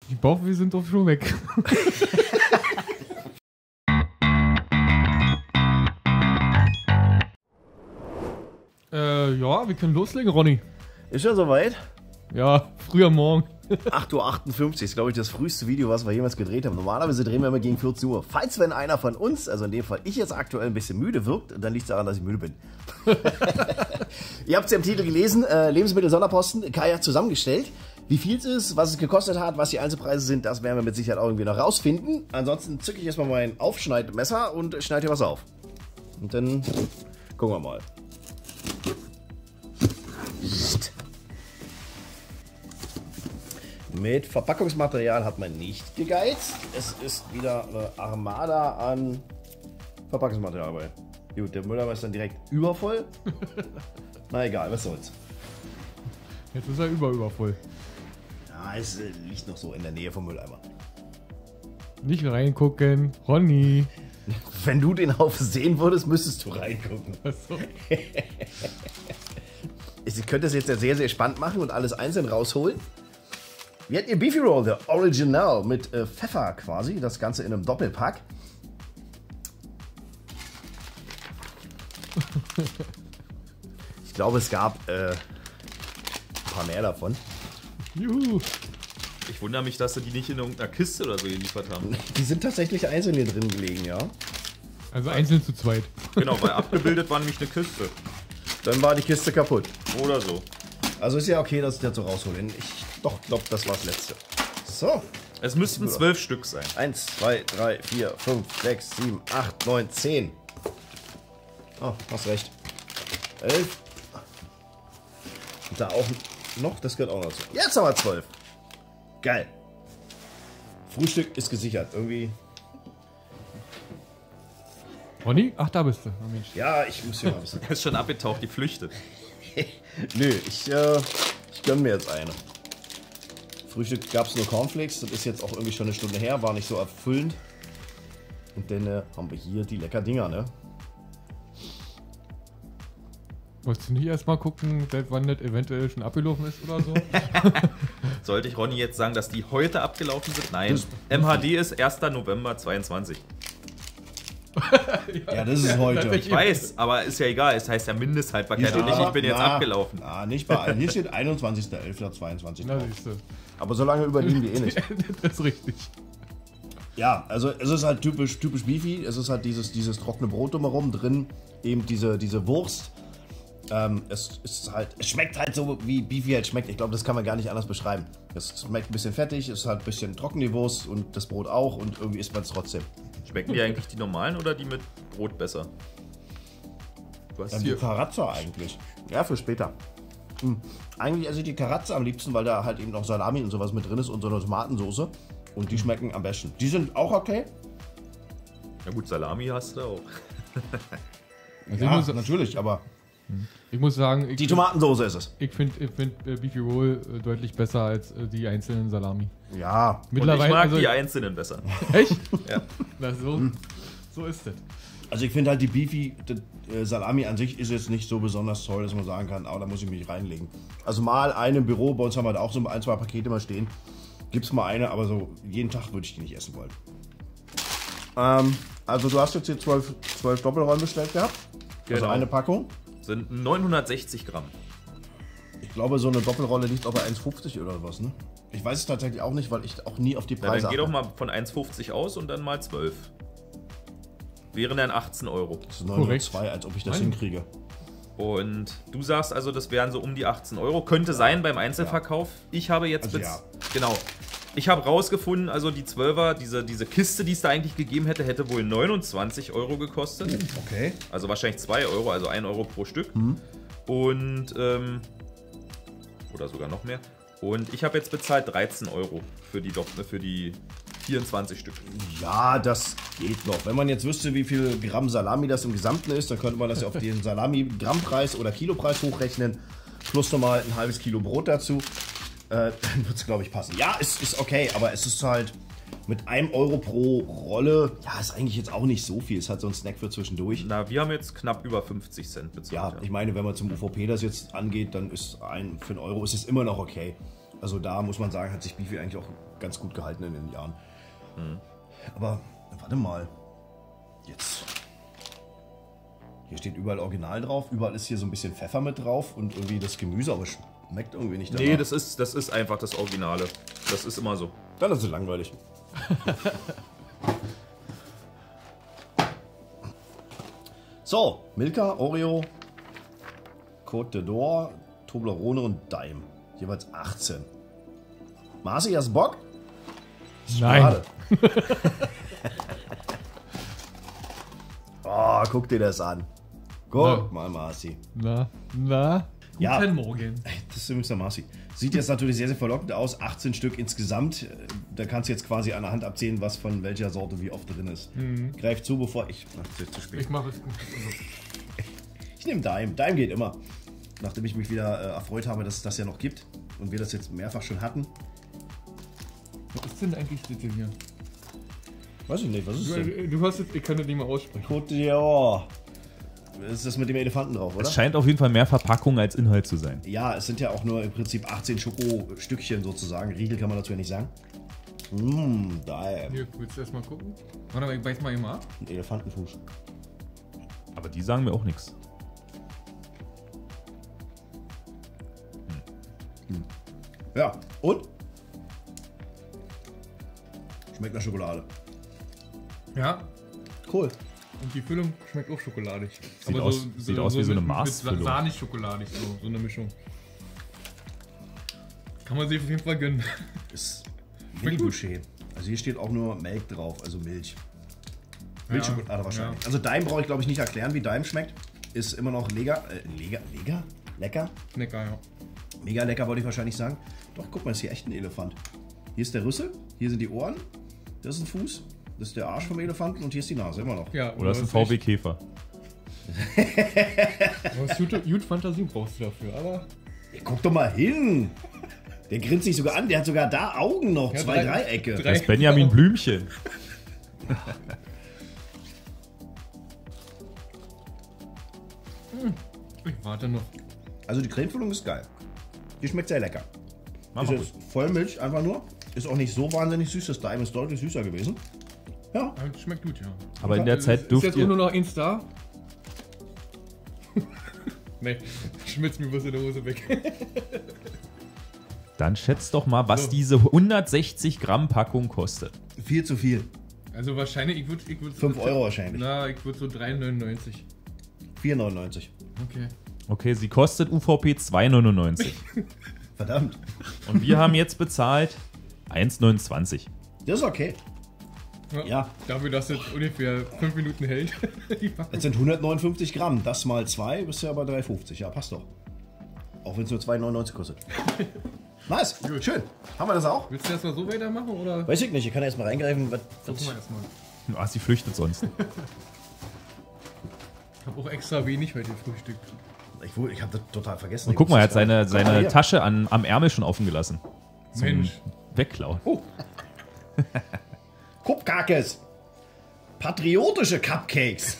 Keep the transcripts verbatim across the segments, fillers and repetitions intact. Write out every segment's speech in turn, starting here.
Die Bauchweh sind doch schon weg. äh, ja, wir können loslegen, Ronny. Ist schon soweit? Ja, früher morgen. acht Uhr achtundfünfzig ist, glaube ich, das früheste Video, was wir jemals gedreht haben. Normalerweise drehen wir immer gegen vierzehn Uhr. Falls, wenn einer von uns, also in dem Fall ich jetzt aktuell ein bisschen müde wirkt, dann liegt es daran, dass ich müde bin. Ihr habt es ja im Titel gelesen, äh, Lebensmittel-Sonderposten, Kai hat zusammengestellt. Wie viel es ist, was es gekostet hat, was die Einzelpreise sind, das werden wir mit Sicherheit auch irgendwie noch rausfinden. Ansonsten zücke ich erstmal mein Aufschneidmesser und schneide hier was auf. Und dann gucken wir mal. Mit Verpackungsmaterial hat man nicht gegeizt. Es ist wieder eine Armada an Verpackungsmaterial dabei. Gut, der Mülleimer ist dann direkt übervoll. Na egal, was soll's. Jetzt ist er über übervoll. Ja, es äh, liegt noch so in der Nähe vom Mülleimer. Nicht reingucken, Ronny. Wenn du den Haufen sehen würdest, müsstest du reingucken. Achso. Ich könnte es jetzt ja sehr, sehr spannend machen und alles einzeln rausholen. Wir hatten ihr Beefy Roll, der Original, mit äh, Pfeffer quasi. Das Ganze in einem Doppelpack. Ich glaube, es gab äh, ein paar mehr davon. Juhu. Ich wundere mich, dass sie die nicht in irgendeiner Kiste oder so geliefert haben. Die sind tatsächlich einzeln hier drin gelegen, ja. Also einzeln zu zweit. Genau, weil abgebildet war nämlich eine Kiste. Dann war die Kiste kaputt. Oder so. Also ist ja okay, dass ich das so raushole. Ich doch glaube, das war das letzte. So. Es müssten zwölf Stück sein. eins, zwei, drei, vier, fünf, sechs, sieben, acht, neun, zehn. Oh, hast recht. elf. Und da auch noch, das gehört auch noch zu. Jetzt haben wir zwölf. Geil. Frühstück ist gesichert. Irgendwie. Ronny? Ach, da bist du. Oh, Mensch. Ja, ich muss hier mal wissen. Er ist schon abgetaucht, die flüchtet. Nö, ich, äh, ich gönn mir jetzt eine. Frühstück gab es nur Cornflakes. Das ist jetzt auch irgendwie schon eine Stunde her. War nicht so erfüllend. Und dann äh, haben wir hier die lecker Dinger, ne? Wolltest du nicht erstmal gucken, seit wann das eventuell schon abgelaufen ist oder so? Sollte ich Ronny jetzt sagen, dass die heute abgelaufen sind? Nein. Das M H D ist erster November zweiundzwanzig. Ja, das ist heute. Ich weiß, aber ist ja egal. Es heißt ja Mindesthaltbarkeit und nicht, ich bin jetzt na, abgelaufen. Na, nicht bei allen. Hier steht einundzwanzigster elfter zweiundzwanzig. Na, siehst du. Aber so lange überleben die eh nicht. Das ist richtig. Ja, also es ist halt typisch, typisch Beefy. Es ist halt dieses, dieses trockene Brot drumherum, drin eben diese, diese Wurst. Ähm, es ist halt, es schmeckt halt so, wie Beefy halt schmeckt. Ich glaube, das kann man gar nicht anders beschreiben. Es schmeckt ein bisschen fettig, es ist halt ein bisschen trocken die Wurst und das Brot auch und irgendwie isst man es trotzdem. Schmecken die eigentlich die normalen oder die mit Brot besser? Du hast ähm, hier die Carazza eigentlich. Ja, für später. Hm. Eigentlich esse ich die Carazza am liebsten, weil da halt eben noch Salami und sowas mit drin ist und so eine Tomatensauce. Und die schmecken am besten. Die sind auch okay. Ja gut, Salami hast du auch. Also ja, muss, natürlich, aber... Ich muss sagen... Ich die Tomatensauce ist es. Ich finde ich find, äh, Beefy Roll äh, deutlich besser als äh, die einzelnen Salami. Ja. Mittlerweile, und ich mag also, die einzelnen besser. Echt? Ja. Na, so, hm. so ist das. Also ich finde halt die Beefy, die, äh, Salami an sich ist jetzt nicht so besonders toll, dass man sagen kann, aber da muss ich mich reinlegen. Also mal eine im Büro, bei uns haben wir da auch so ein, zwei Pakete mal stehen. Gibt's mal eine, aber so jeden Tag würde ich die nicht essen wollen. Ähm, also du hast jetzt hier zwölf, zwölf Doppelrollen bestellt gehabt. Genau. Also eine Packung. Sind neunhundertsechzig Gramm. Ich glaube, so eine Doppelrolle liegt auch bei eins fünfzig oder was, ne? Ich weiß es tatsächlich auch nicht, weil ich auch nie auf die Preise ja, dann geh achte. doch mal von eins fünfzig aus und dann mal zwölf. Wären dann achtzehn Euro. Das ist neunhundertzwei, als ob ich das Nein. hinkriege. Und du sagst also, das wären so um die achtzehn Euro. Könnte sein beim Einzelverkauf. Ja. Ich habe jetzt... Also ja. Genau. Ich habe rausgefunden, also die zwölfer, diese, diese Kiste, die es da eigentlich gegeben hätte, hätte wohl neunundzwanzig Euro gekostet. Okay. Also wahrscheinlich zwei Euro, also ein Euro pro Stück. Mhm. Und, ähm, oder sogar noch mehr. Und ich habe jetzt bezahlt dreizehn Euro für die, für die vierundzwanzig Stück. Ja, das geht noch. Wenn man jetzt wüsste, wie viel Gramm Salami das im Gesamten ist, dann könnte man das ja auf den Salami-Grammpreis oder Kilopreis hochrechnen. Plus nochmal ein halbes Kilo Brot dazu. Äh, dann wird es, glaube ich, passen. Ja, es ist okay, aber es ist halt mit einem Euro pro Rolle, ja, ist eigentlich jetzt auch nicht so viel. Es ist halt so ein Snack für zwischendurch. Na, wir haben jetzt knapp über fünfzig Cent bezahlt. Ja, ja, ich meine, wenn man zum U V P das jetzt angeht, dann ist ein, für einen Euro ist es immer noch okay. Also da muss man sagen, hat sich Beefy eigentlich auch ganz gut gehalten in den Jahren. Mhm. Aber warte mal. Jetzt. Hier steht überall Original drauf. Überall ist hier so ein bisschen Pfeffer mit drauf und irgendwie das Gemüse, aber schmeckt irgendwie nicht danach. Nee, das ist, das ist einfach das Originale. Das ist immer so. Dann ist es langweilig. So, Milka, Oreo, Côte d'Or, Toblerone und Daim. Jeweils achtzehn. Marci, hast du Bock? Nein. Oh, guck dir das an. Guck Na. mal, Marci. Na, na. Ja. Guten Morgen. Das ist übrigens der Marci. Sieht jetzt natürlich sehr, sehr verlockend aus. achtzehn Stück insgesamt. Da kannst du jetzt quasi an der Hand abzählen, was von welcher Sorte wie oft drin ist. Mhm. Greif zu, bevor ich... Ach, zu, zu spät. Ich mache es. Ich nehme Daim. Daim geht immer. Nachdem ich mich wieder äh, erfreut habe, dass es das ja noch gibt und wir das jetzt mehrfach schon hatten. Was ist denn eigentlich das hier? Weiß ich nicht, was ist das denn? Du, du hast jetzt, ich kann das nicht mehr aussprechen. Côte d'Or. Das ist das mit dem Elefanten drauf, oder? Es scheint auf jeden Fall mehr Verpackung als Inhalt zu sein. Ja, es sind ja auch nur im Prinzip achtzehn Schokostückchen sozusagen. Riegel kann man dazu ja nicht sagen. Mmm, Daim. Hier, willst du erstmal gucken? Warte mal, ich beiß mal eben ab. Ein Elefantenfuß. Aber die sagen mir auch nichts. Ja, und? Schmeckt nach Schokolade. Ja, Cool. und die Füllung schmeckt auch schokoladig. Sieht aus- sieht aus wie so eine mit- Mars-Füllung. Mit sahnig-schokoladig, so, so eine Mischung. Kann man sich auf jeden Fall gönnen. Ist Mini-Boucher. Also hier steht auch nur Melk drauf, also Milch. Milchschokolade wahrscheinlich. ja. Also Daim brauche ich glaube ich nicht erklären, wie Daim schmeckt. Ist immer noch lecker. Äh, lecker? Lecker? Lecker? Lecker, ja. Mega lecker wollte ich wahrscheinlich sagen. Doch, guck mal, ist hier echt ein Elefant. Hier ist der Rüssel, hier sind die Ohren, das ist ein Fuß, das ist der Arsch vom Elefanten und hier ist die Nase, immer noch. ja Oder ist ein das V W Käfer. Was gute, gut Fantasien brauchst du dafür, aber... Ey, guck doch mal hin! Der grinst sich sogar an, der hat sogar da Augen noch, Ja, zwei drei- Dreiecke. drei- Das ist Benjamin Blümchen. Ich warte noch. Also die Cremefüllung ist geil. Die schmeckt sehr lecker. Machen wir Ist jetzt Vollmilch einfach nur. Ist auch nicht so wahnsinnig süß. Das Daim ist deutlich süßer gewesen. Ja, Aber es schmeckt gut, ja. Aber in der Zeit Ist dürft jetzt nur ihr... noch eins da? Nee, schmitzt mir was in der Hose weg. Dann schätzt doch mal, was So. diese hundertsechzig Gramm Packung kostet. viel zu viel. Also wahrscheinlich, ich würde... Ich würd, fünf Euro wahrscheinlich. Na, ich würde so drei neunundneunzig. vier neunundneunzig. Okay. Okay, sie kostet U V P zwei neunundneunzig. Verdammt. Und wir haben jetzt bezahlt eins neunundzwanzig. Das ist okay. Ja. Dafür, dass es ungefähr fünf Minuten hält. Die Packung. Jetzt sind hundertneunundfünfzig Gramm. Das mal zwei, bist du ja bei drei fünfzig. Ja, passt doch. Auch wenn es nur zwei neunundneunzig kostet. Nice. Schön. Haben wir das auch? Willst du erstmal so weitermachen oder? Weiß ich nicht. Ich kann erst mal reingreifen. Was, Gucken wir was, erstmal. Ah, sie flüchtet sonst. Ich habe auch extra wenig heute gefrühstückt. ich wohl- ich habe das total vergessen. Und guck mal, er hat seine, Guck mal seine hier. Tasche an, am Ärmel schon offen gelassen. Zum Mensch. Wegklauen. Oh. Kupkakes. Patriotische Cupcakes.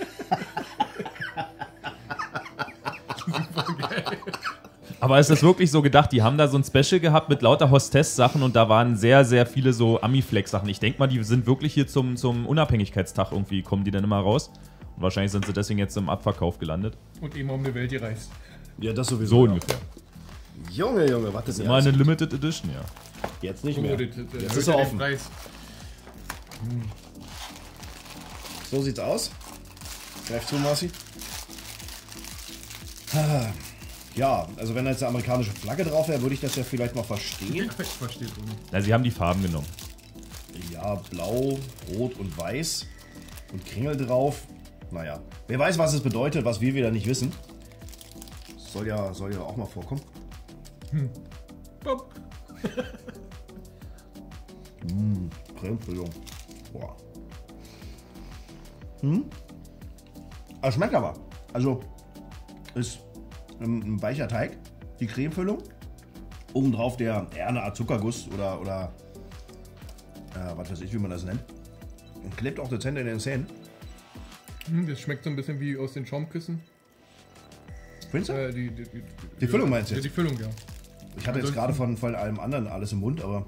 Aber ist das wirklich so gedacht? Die haben da so ein Special gehabt mit lauter Hostess-Sachen und da waren sehr, sehr viele so Ami-Flex-Sachen. Ich denke mal, die sind wirklich hier zum, zum Unabhängigkeitstag irgendwie, kommen die dann immer raus. Und wahrscheinlich sind sie deswegen jetzt im Abverkauf gelandet. Und eben um die Welt gereist. Ja, das sowieso. So ja. ungefähr. Junge, Junge, was ist denn Immer eine Limited Edition, ja. Jetzt nicht Oh, mehr. das- das Jetzt erhöht ist ja er den offen. Preis. So sieht's aus. Greif zu, Marci. Ah, ja, also wenn da jetzt eine amerikanische Flagge drauf wäre, würde ich das ja vielleicht noch verstehen. Ich verstehe es nicht. Na, sie haben die Farben genommen. Ja, blau, rot und weiß. Und Kringel drauf. Naja, wer weiß, was es bedeutet, was wir wieder nicht wissen. Soll ja, soll ja auch mal vorkommen. Bob. Cremefüllung. Boah. Hm? Aber schmeckt aber. Also ist ein, ein weicher Teig, die Cremefüllung. Obendrauf der eher eine Art Zuckerguss oder, oder äh, was weiß ich, wie man das nennt. Und klebt auch dezent in den Zähnen. Hm, das schmeckt so ein bisschen wie aus den Schaumküssen. Findest du? Äh, die, die, die, Die Füllung meinst du Ja, jetzt? die Füllung, ja. Ich hatte jetzt gerade von, von allem anderen alles im Mund, aber...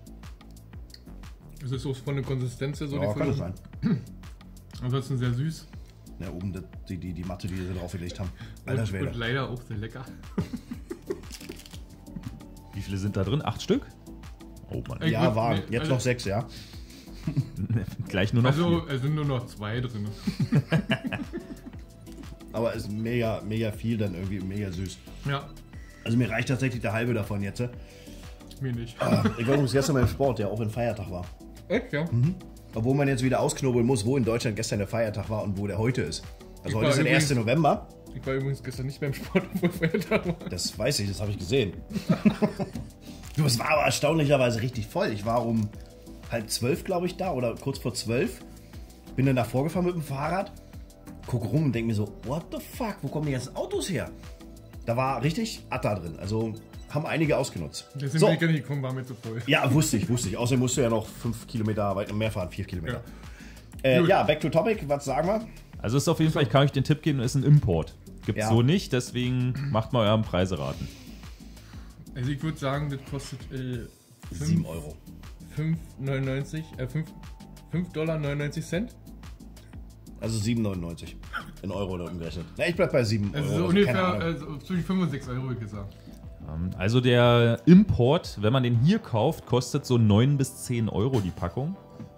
Es ist so von der Konsistenz her so Ja, die kann es Füllung. sein. Ansonsten sehr süß. Ja, oben die, die, die, die Matte, die sie draufgelegt haben. Alter Und, Schwede. und leider auch sehr lecker. Wie viele sind da drin? Acht Stück? Oh Mann. Ich Ja, würd- waren. nee, Jetzt also- noch sechs, ja. Gleich nur noch Also vier. es sind nur noch zwei drin. Aber es ist mega, mega viel dann irgendwie, mega süß. Ja, Also mir reicht tatsächlich der halbe davon jetzt. mir nicht. Ah, ich war übrigens gestern beim Sport, der auch ein Feiertag war. Echt, ja? Obwohl man jetzt wieder ausknobeln muss, wo in Deutschland gestern der Feiertag war und wo der heute ist. Ich Also war heute ist der übrigens- erste November. Ich war übrigens gestern nicht beim Sport, obwohl Feiertag war. Das weiß ich, das habe ich gesehen. Du, es war aber erstaunlicherweise richtig voll. Ich war um halb zwölf, glaube ich, da oder kurz vor zwölf. Bin dann da vorgefahren mit dem Fahrrad, guck rum und denke mir so, what the fuck, wo kommen die ganzen Autos her? Da war richtig Atta drin. Also haben einige ausgenutzt. Deswegen So. bin ich gar nicht gekommen, war mir zu voll. Ja, wusste ich, wusste ich. Außerdem musst du ja noch fünf Kilometer weit mehr fahren, vier Kilometer. Ja. Äh, Gut. ja, back to topic, was sagen wir? Also ist auf jeden Fall, ich kann euch den Tipp geben, ist ein Import. Gibt's Ja. so nicht, deswegen macht mal euren Preise raten. Also ich würde sagen, das kostet äh, sieben Euro. fünf neunundneunzig, äh, fünf Dollar neunundneunzig Cent. Also sieben neunundneunzig in Euro oder umgerechnet. Na, ich bleib bei sieben Also Euro. so also keine ungefähr Ahnung. also zwischen fünf und sechs Euro, würde ich gesagt. Ähm, Also der Import, wenn man den hier kauft, kostet so neun bis zehn Euro die Packung.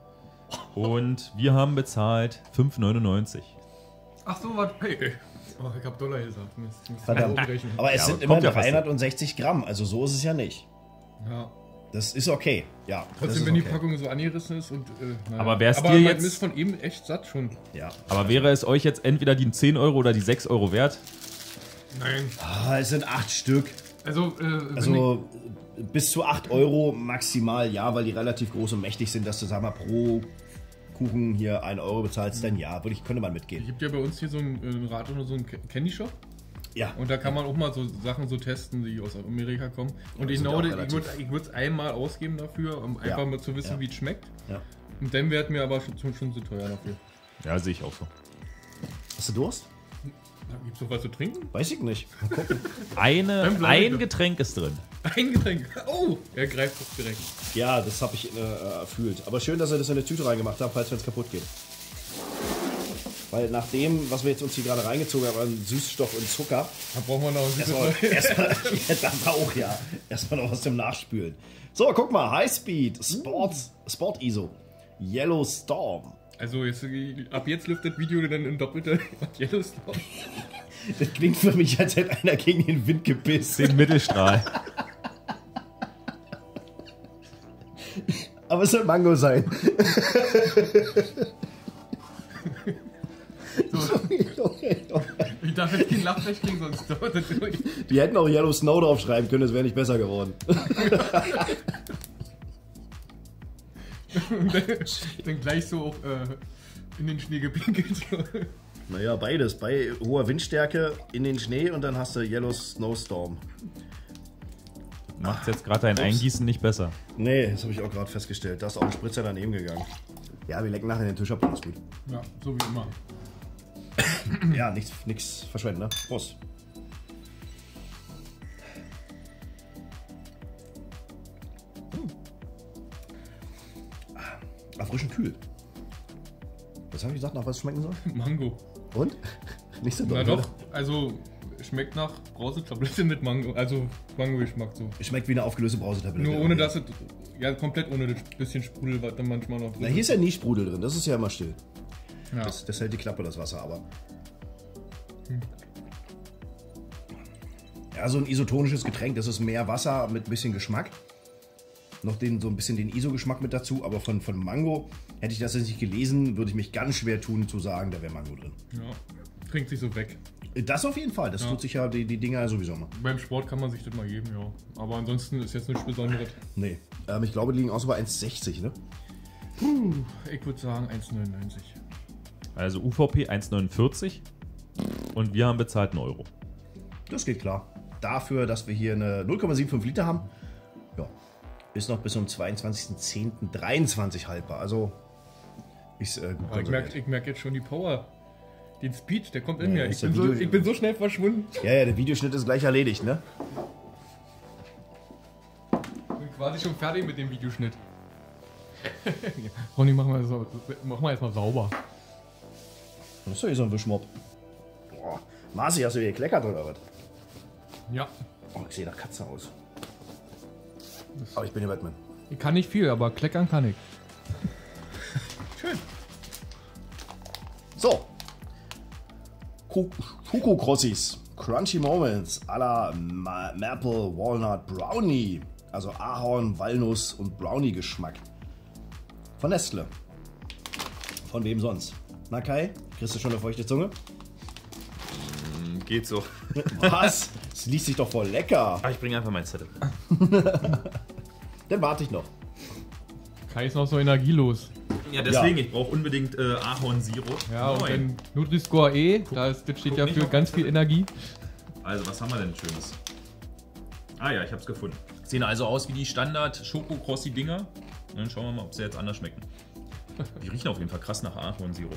Und wir haben bezahlt fünf neunundneunzig. Ach so, was? Hey. Oh, ich hab Dollar gesagt. Mist, Mist. Verdammt. Umrechnen. Aber es Ja, sind aber immerhin kommt ja fast dreihundertsechzig Gramm, also so ist es ja nicht. Ja. Das ist okay. Ja, das Trotzdem, ist wenn die okay. Packung so angerissen ist und. Äh, naja. Aber wär's Aber dir man jetzt- ist von eben echt satt schon. Ja. Aber wäre es euch jetzt entweder die zehn Euro oder die sechs Euro wert? Nein. Ah, es sind acht Stück. Also, äh, wenn Also bis zu acht Euro maximal, ja, weil die relativ groß und mächtig sind, dass du, sag mal, pro Kuchen hier einen Euro bezahlst, dann ja, würde ich, könnte man es mitgehen. gibt ja bei uns hier so einen äh, Rat oder so einen Candy Shop. Ja. Und da kann man auch mal so Sachen so testen, die aus Amerika kommen. Und das ich sind ja glaube, auch ich relativ- würde ich würde es einmal ausgeben dafür, um einfach Ja. mal zu wissen, Ja. wie es schmeckt. Ja. Und dann wäre es mir aber schon, schon zu teuer dafür. Ja, sehe ich auch so. Hast du Durst? Gibt es noch was zu trinken? Weiß ich nicht. Mal gucken. Eine, Dann bleibe. ein Getränk ist drin. Ein Getränk. Oh, er greift es direkt. Ja, das habe ich äh, erfüllt. Aber schön, dass ihr das in eine Tüte reingemacht habt, falls es kaputt geht. Weil nach dem, was wir jetzt uns hier gerade reingezogen haben, an Süßstoff und Zucker, Da brauchen wir noch ein erstmal, bisschen. erstmal, ja, das auch, ja. Erstmal noch was zum Nachspülen. So, guck mal, Highspeed, Sports, Sport I S O, Yellow Storm. Also jetzt, ab jetzt lüftet das Video dann in doppelter Yellowstone. Das klingt für mich, als hätte einer gegen den Wind gebissen. Den Mittelstrahl. Aber es soll Mango sein. Ich darf jetzt kein Lachfleisch kriegen, sonst dauert das durch. Die hätten auch Yellow Snow draufschreiben können, das wäre nicht besser geworden. Und dann, dann gleich so auch äh, in den Schnee gepinkelt. Naja, beides. Bei hoher Windstärke in den Schnee und dann hast du Yellow Snowstorm. Macht jetzt gerade dein Eingießen nicht besser. Nee, das habe ich auch gerade festgestellt. Da ist auch ein Spritzer daneben gegangen. Ja, wir lecken nachher den Tisch ab, alles gut. Ja, so wie immer. Ja, nichts, nichts verschwenden, ne? Prost. Hm. Ah, erfrischend kühl. Was habe ich gesagt, nach was es schmecken soll? Mango. Und? Nicht so Na doll, doch, also schmeckt nach Brausetablette mit Mango, also Mango-Geschmack so. oder? Schmeckt wie eine aufgelöste Brausetablette. Nur ohne dass es, ja komplett ohne das bisschen Sprudel, was dann manchmal noch Na, hier ist ja nie Sprudel drin, das ist ja immer still. ja. Das, das hält die Klappe, das Wasser, aber. Ja, so ein isotonisches Getränk, das ist mehr Wasser mit ein bisschen Geschmack. Noch den, so ein bisschen den I S O-Geschmack mit dazu, aber von, von Mango, hätte ich das jetzt nicht gelesen, würde ich mich ganz schwer tun zu sagen, da wäre Mango drin. ja. Trinkt sich so weg. Das auf jeden Fall, das Ja. tut sich ja die, die Dinger sowieso mal. Beim Sport kann man sich das mal geben, ja. Aber ansonsten ist jetzt nichts Besonderes. Nee, ähm, ich glaube, die liegen auch so bei eins sechzig, ne? Ich würde sagen eins neunundneunzig. Also U V P eins neunundvierzig und wir haben bezahlt einen Euro. Das geht klar. Dafür, dass wir hier eine null Komma fünfundsiebzig Liter haben, ja, ist noch bis zum zweiundzwanzigsten zehnten dreiundzwanzig haltbar. Also ist äh, gut Aber ich konserviert. merke ich merk jetzt schon die Power. Den Speed, der kommt in Ja, mir. ist Ich der bin, so, Video- ich bin so schnell verschwunden. Ja, ja, der Videoschnitt ist gleich erledigt, ne? quasi schon fertig mit dem Videoschnitt. Ronny, mach mal, so, mach mal erstmal sauber. Das ist doch hier so ein Wischmopp. Boah. Marci, hast du hier gekleckert oder was? Ja. Oh, ich sehe nach Katze aus. Aber ich bin der Batman. Ich kann nicht viel, aber kleckern kann ich. Schön. So. Schoko Crossis. Crunchy Moments à la Ma Maple Walnut Brownie. Also Ahorn, Walnuss und Brownie Geschmack. Von Nestle. Von wem sonst? Na Kai, kriegst du schon eine feuchte Zunge? Geht so. Was? Das liest sich doch voll lecker. Ah, ich bringe einfach meinen Zettel. Dann warte ich noch. Kai ist noch so energielos. Ja, deswegen, Ja. ich brauche unbedingt äh, Ahornsirup. Ja, und Moin. dann Nutri-Score E, da ist, das steht guck ja nicht für auf ganz den viel Zettel. Energie. Also, was haben wir denn Schönes? Ah ja, ich hab's gefunden. Sehen also aus wie die Standard-Schoko-Crossi-Dinger. Und dann schauen wir mal, ob sie jetzt anders schmecken. Die riechen auf jeden Fall krass nach Ahornsirup.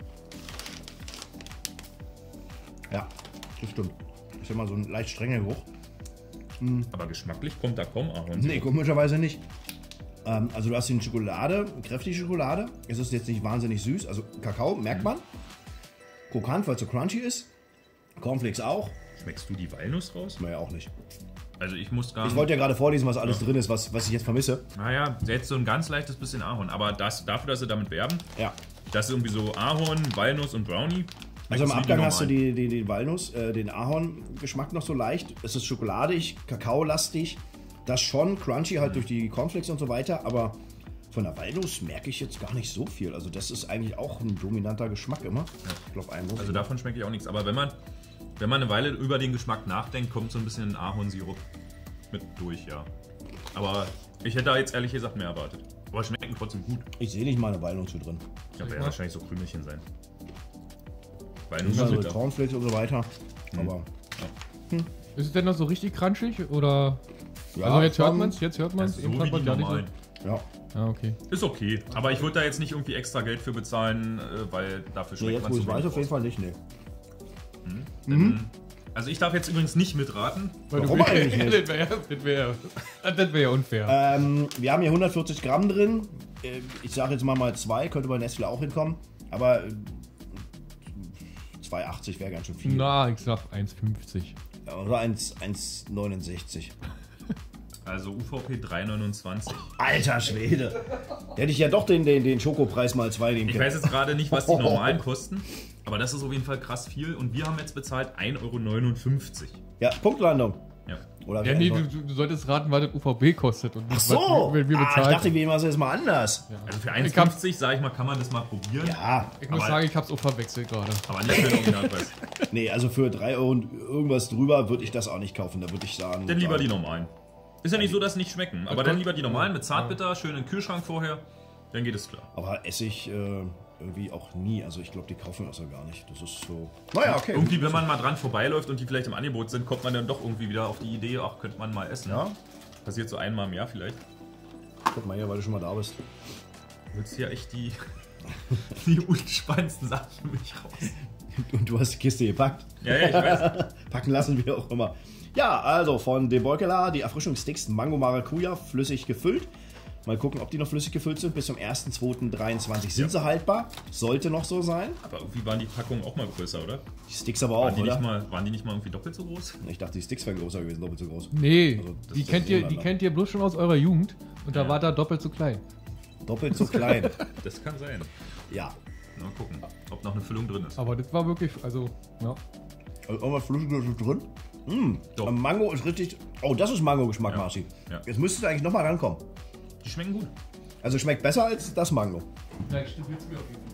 Ja, das stimmt. Ist ja mal so ein leicht strenger Geruch. Aber geschmacklich kommt da kaum Ahornsirup. Nee, komischerweise nicht. Ähm, also du hast die Schokolade, kräftige Schokolade. Es ist jetzt nicht wahnsinnig süß. Also Kakao, merkt man. Krokant, weil es so crunchy ist. Cornflakes auch. Schmeckst du die Walnuss raus? Naja, auch nicht. Also ich muss gar Ich wollte ja gerade vorlesen, was alles drin ist, was, was ich jetzt vermisse. Naja, jetzt so ein ganz leichtes bisschen Ahorn. Aber das, dafür, dass sie damit werben, Ja. das ist irgendwie so Ahorn, Walnuss und Brownie. Also im Das ist wie Abgang die hast du normalen. die, die, die Walnuss, äh, den Ahorn-Geschmack noch so leicht. Es ist schokoladig, kakaolastig. Das schon, crunchy halt durch die Cornflakes und so weiter. Aber von der Walnuss merke ich jetzt gar nicht so viel. Also das ist eigentlich auch ein dominanter Geschmack immer. Ich glaube, ein muss Also ich- davon schmecke ich auch nichts. Aber wenn man, wenn man eine Weile über den Geschmack nachdenkt, kommt so ein bisschen Ahornsirup mit durch, ja. Aber ich hätte da jetzt ehrlich gesagt mehr erwartet. Aber schmecken trotzdem gut. Ich sehe nicht mal eine Walnuss hier drin. Ich glaube, ja mal? wahrscheinlich so Krümelchen sein. Walnuss Also ist da. Cornflakes und so weiter. Aber Ist es denn noch so richtig crunchig? Oder? ja, also jetzt hört schon- man es, jetzt hört man Das es. ist so wie die normalen. Ja. Ah, okay. Ist okay. Aber ich würde da jetzt nicht irgendwie extra Geld für bezahlen, äh, weil dafür Nee, schmeckt jetzt man wo zu ich weiß, wenig auf jeden raus. Fall nicht, nee. Also ich darf jetzt übrigens nicht mitraten. Weil Warum du, eigentlich nicht? das wäre das wär, das wär ja unfair. Ähm, wir haben hier hundertvierzig Gramm drin. Äh, Ich sage jetzt mal mal zwei, könnte bei Nestle auch hinkommen. Aber äh, zwei Komma achtzig wäre ganz schön viel. Na, ich sag eins fünfzig. Ja, oder eins Komma neunundsechzig. Also U V P drei neunundzwanzig. Alter Schwede. Da hätte ich ja doch den, den, den Schokopreis mal zwei nehmen Ich können. weiß jetzt gerade nicht, was die normalen kosten, aber das ist auf jeden Fall krass viel. Und wir haben jetzt bezahlt ein Euro neunundfünfzig. Ja, Punktlandung. Ja. Oder Ja, wie nee, einfach- du, du solltest raten, was das U V B kostet und nicht, Ach so. was wir, wir ah, ich bezahlen. dachte, wir machen es jetzt mal anders. Also für eins Euro fünfzig, sage ich mal, kann man das mal probieren. Ja. ich muss aber- sagen, ich hab's auch verwechselt gerade. Aber nicht für den Originalpreis. Nee, also für drei Euro und irgendwas drüber würde ich das auch nicht kaufen. Da würde ich sagen. Dann lieber die normalen. Ist ja nicht so, dass sie nicht schmecken. Aber dann lieber die normalen mit Ja. Zartbitter, schön in den Kühlschrank vorher. Dann geht es klar. Aber esse ich äh, irgendwie auch nie. Also ich glaube, die kaufen das ja gar nicht. Das ist so. Naja, okay. Irgendwie, wenn man mal dran vorbeiläuft und die vielleicht im Angebot sind, kommt man dann doch irgendwie wieder auf die Idee, ach, könnte man mal essen. Ja. Passiert so einmal im Jahr vielleicht. Guck mal hier, weil du schon mal da bist. Du willst hier echt die, die unspannendsten Sachen für mich raus. Und du hast die Kiste gepackt. Ja, ja, ich weiß. Packen lassen wir auch immer. Ja, also von De Bolkela die Erfrischungssticks Mango Maracuja flüssig gefüllt. Mal gucken, ob die noch flüssig gefüllt sind. Bis zum ersten zweiten dreiundzwanzig sind sie haltbar. Sollte noch so sein. Aber irgendwie waren die Packungen auch mal größer, oder? Die Sticks aber auch, Waren die, oder? nicht mal, waren die nicht mal irgendwie doppelt so groß? Ich dachte, die Sticks wären größer gewesen, doppelt so groß. Nee, Also, das die, ist kennt ihr, die untereinander. kennt ihr bloß schon aus eurer Jugend und da Ja. war da doppelt so klein. Doppelt so klein. Das kann sein. Ja. Mal gucken, ob noch eine Füllung drin ist. Aber das war wirklich, also, ja. Also irgendwas Flüssiges drin. Mm. Doch. Mango ist richtig. Oh, das ist Mango-Geschmack, Ja. Marci. Ja. Jetzt müsstest du eigentlich nochmal rankommen. Die schmecken gut. Also schmeckt besser als das Mango. Nein, stimmt, willst du mir auf jeden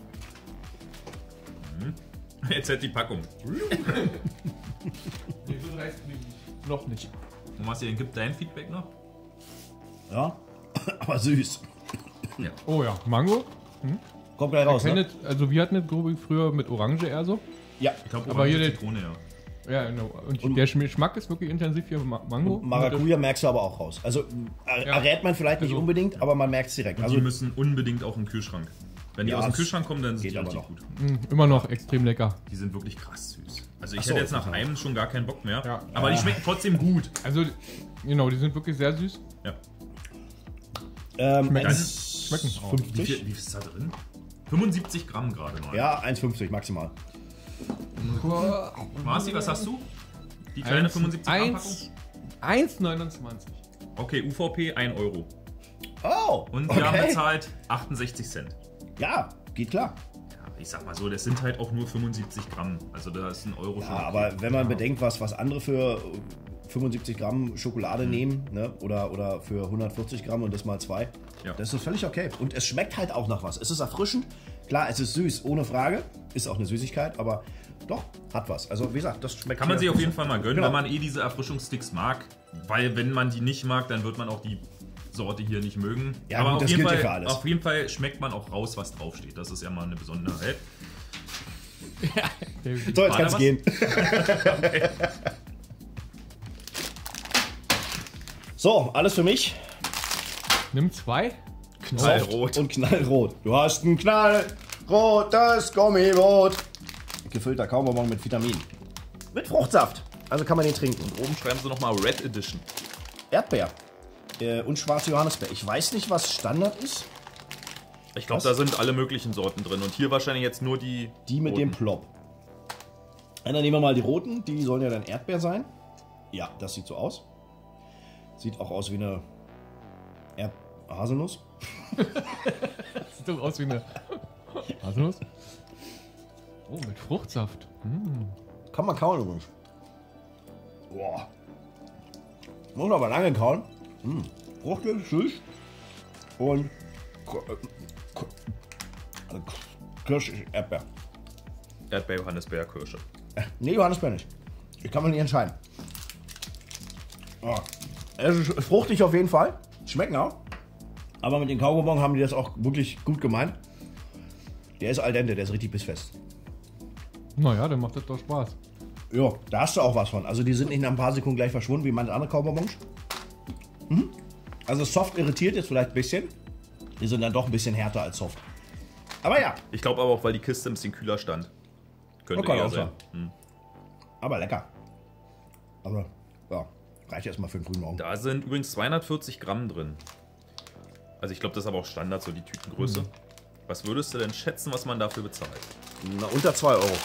Jetzt hätte die Packung. Fall. Nee, so dreist bin ich nicht. Noch nicht. Und was ihr gibt dein Feedback noch? Ja. Aber süß. Ja. Oh ja, Mango. Kommt gleich raus, Kennt ne? es- also wir hatten das glaube ich früher mit Orange eher so. Ja. Ich glaube, Aber hier der- Zitrone, ja. Ja, genau. Und, der Geschmack ist wirklich intensiv für Ma Mango. Maracuja merkst du aber auch raus. Also er- Ja. errät man vielleicht nicht Also- unbedingt, aber man merkt es direkt. Und Also die müssen unbedingt auch im Kühlschrank. Wenn die Ja, aus dem das Kühlschrank kommen, dann sind geht die aber richtig noch. gut. Mm, immer noch extrem lecker. Die sind wirklich krass süß. Also ich Ach so, hätte jetzt nach okay. einem schon gar keinen Bock mehr. Ja. Aber die Ja. schmecken trotzdem gut. Also, genau, die sind wirklich sehr süß. Ja. Ähm, Schmecken. eins Schmecken. Wie fünfzig. viel, wie viel ist da drin? fünfundsiebzig Gramm gerade mal. Ja, eins Fünfzig maximal. Marci, was hast du? Die kleine fünfundsiebzig Gramm Packung? eins neunundzwanzig. Okay, U V P ein Euro. Oh, Und wir okay. haben bezahlt achtundsechzig Cent. Ja, geht klar. Ja, ich sag mal so, das sind halt auch nur fünfundsiebzig Gramm. Also da ist ein Euro Ja, schon. okay. aber wenn man bedenkt, was, was andere für fünfundsiebzig Gramm Schokolade nehmen, ne? oder, oder für hundertvierzig Gramm und das mal zwei, Ja. das ist völlig okay. Und es schmeckt halt auch nach was. Es ist erfrischend. Klar, es ist süß, ohne Frage. Ist auch eine Süßigkeit, aber doch, hat was. Also wie gesagt, das schmeckt Kann man hier- sich auf jeden Fall mal gönnen, Genau. wenn man eh diese Erfrischungssticks mag. Weil wenn man die nicht mag, dann wird man auch die Sorte hier nicht mögen. Ja, aber gut, auf, das jeden gilt ja Fall, für alles. auf jeden Fall schmeckt man auch raus, was draufsteht. Das ist ja mal eine Besonderheit. So, jetzt War da kann's was? gehen. So, alles für mich. Nimm zwei. Knallrot. Und knallrot. Du hast ein knallrotes Gummiboot. Gefüllter Kaubonbon mit Vitamin. Mit Fruchtsaft. Also kann man den trinken. Und oben schreiben sie nochmal Red Edition. Erdbeer. Äh, und schwarze Johannisbeer. Ich weiß nicht, was Standard ist. Ich glaube, Was? da sind alle möglichen Sorten drin. Und hier wahrscheinlich jetzt nur die. Die mit dem roten. Plop. Und dann nehmen wir mal die roten. Die sollen ja dann Erdbeer sein. Ja, das sieht so aus. Sieht auch aus wie eine Erd Haselnuss. Sieht doch aus wie eine Haselnuss. Oh, mit Fruchtsaft. Hm. Kann man kauen übrigens. Boah. Muss aber lange kauen. Mm. Fruchtig, süß. Und K- äh, K- äh, Kirsch, Erdbeer. Erdbeer, Johannisbeer, Kirsche. Äh, Nee, Johannisbeer nicht. Ich kann man nicht entscheiden. Oh. Es ist fruchtig auf jeden Fall. Schmecken auch. Aber mit den Kaugummi haben die das auch wirklich gut gemeint. Der ist al dente, der ist richtig bissfest. Naja, dann macht das doch Spaß. Ja, da hast du auch was von. Also die sind nicht nach ein paar Sekunden gleich verschwunden, wie manche andere Kaubonbons. Mhm. Also soft irritiert jetzt vielleicht ein bisschen. Die sind dann doch ein bisschen härter als soft. Aber ja, Ich glaube aber auch, weil die Kiste ein bisschen kühler stand. Könnte kann eher auch sein. sein. Hm. aber lecker. Aber ja, reicht erstmal für den grünen Morgen. Da sind übrigens zweihundertvierzig Gramm drin. Also ich glaube, das ist aber auch Standard, so die Tütengröße. Mhm. Was würdest du denn schätzen, was man dafür bezahlt? Na, unter zwei Euro.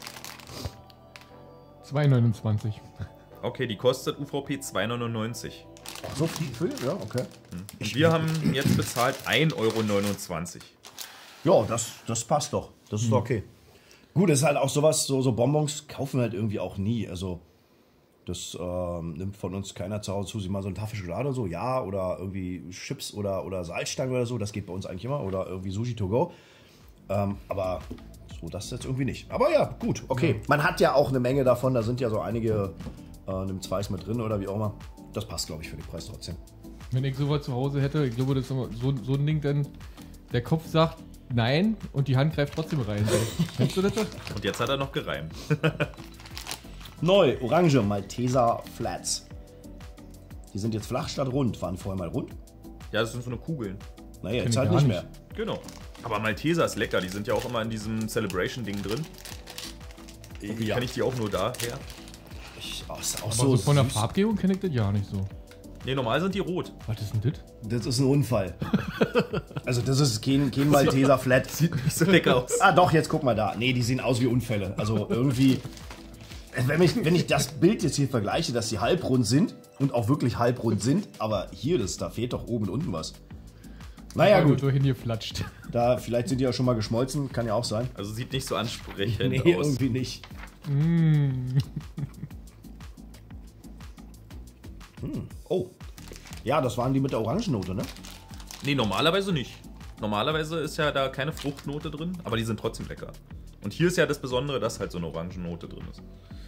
zwei neunundzwanzig. Okay, die kostet U V P zwei neunundneunzig. Ach, so viel? viel? Ja, okay. Und wir haben jetzt bezahlt ein Euro neunundzwanzig. Ja, das, das passt doch. Das ist doch okay. Gut, das ist halt auch sowas, so, so Bonbons kaufen wir halt irgendwie auch nie. Also, das ähm, nimmt von uns keiner zu Hause zu sich mal so eine Tafel Schokolade oder so, ja, oder irgendwie Chips oder, oder Salzstangen oder so, das geht bei uns eigentlich immer. Oder irgendwie Sushi to go. Ähm, aber so das jetzt irgendwie nicht. Aber ja, gut, okay. Man hat ja auch eine Menge davon, da sind ja so einige, äh, nimmt Zweis mit drin oder wie auch immer. Das passt, glaube ich, für den Preis trotzdem. Wenn ich sowas zu Hause hätte, ich glaube, das ist immer so, so ein Ding, dann der Kopf sagt nein und die Hand greift trotzdem rein. Kennst du das? Und jetzt hat er noch gereimt. Neu, Orange, Malteser Flats. Die sind jetzt flach statt rund. Waren vorher mal rund. Ja, das sind so eine Kugeln. Naja, Kenn jetzt ich halt gar nicht nicht. mehr. Genau. Aber Malteser ist lecker, die sind ja auch immer in diesem Celebration-Ding drin. Irgendwie Ja. kann ich die auch nur daher. Ich, oh, ist auch Aber so so von der süß. Farbgebung kenne ich das ja nicht so. Ne, normal sind die rot. Was ist denn das? Das ist ein Unfall. Also das ist kein, kein Malteser Flat. Sieht nicht so lecker aus. Ah doch, jetzt guck mal da. Nee, die sehen aus wie Unfälle. Also irgendwie... Wenn ich, wenn ich das Bild jetzt hier vergleiche, dass sie halbrund sind und auch wirklich halbrund sind, aber hier, das, da fehlt doch oben und unten was. Naja Weil gut, So hingeflatscht. da, vielleicht sind die ja schon mal geschmolzen, kann ja auch sein. Also sieht nicht so ansprechend Nee, aus. irgendwie nicht. Mm. Oh, ja, das waren die mit der Orangennote, ne? Nee, normalerweise nicht. Normalerweise ist ja da keine Fruchtnote drin, aber die sind trotzdem lecker. Und hier ist ja das Besondere, dass halt so eine Orangennote drin ist.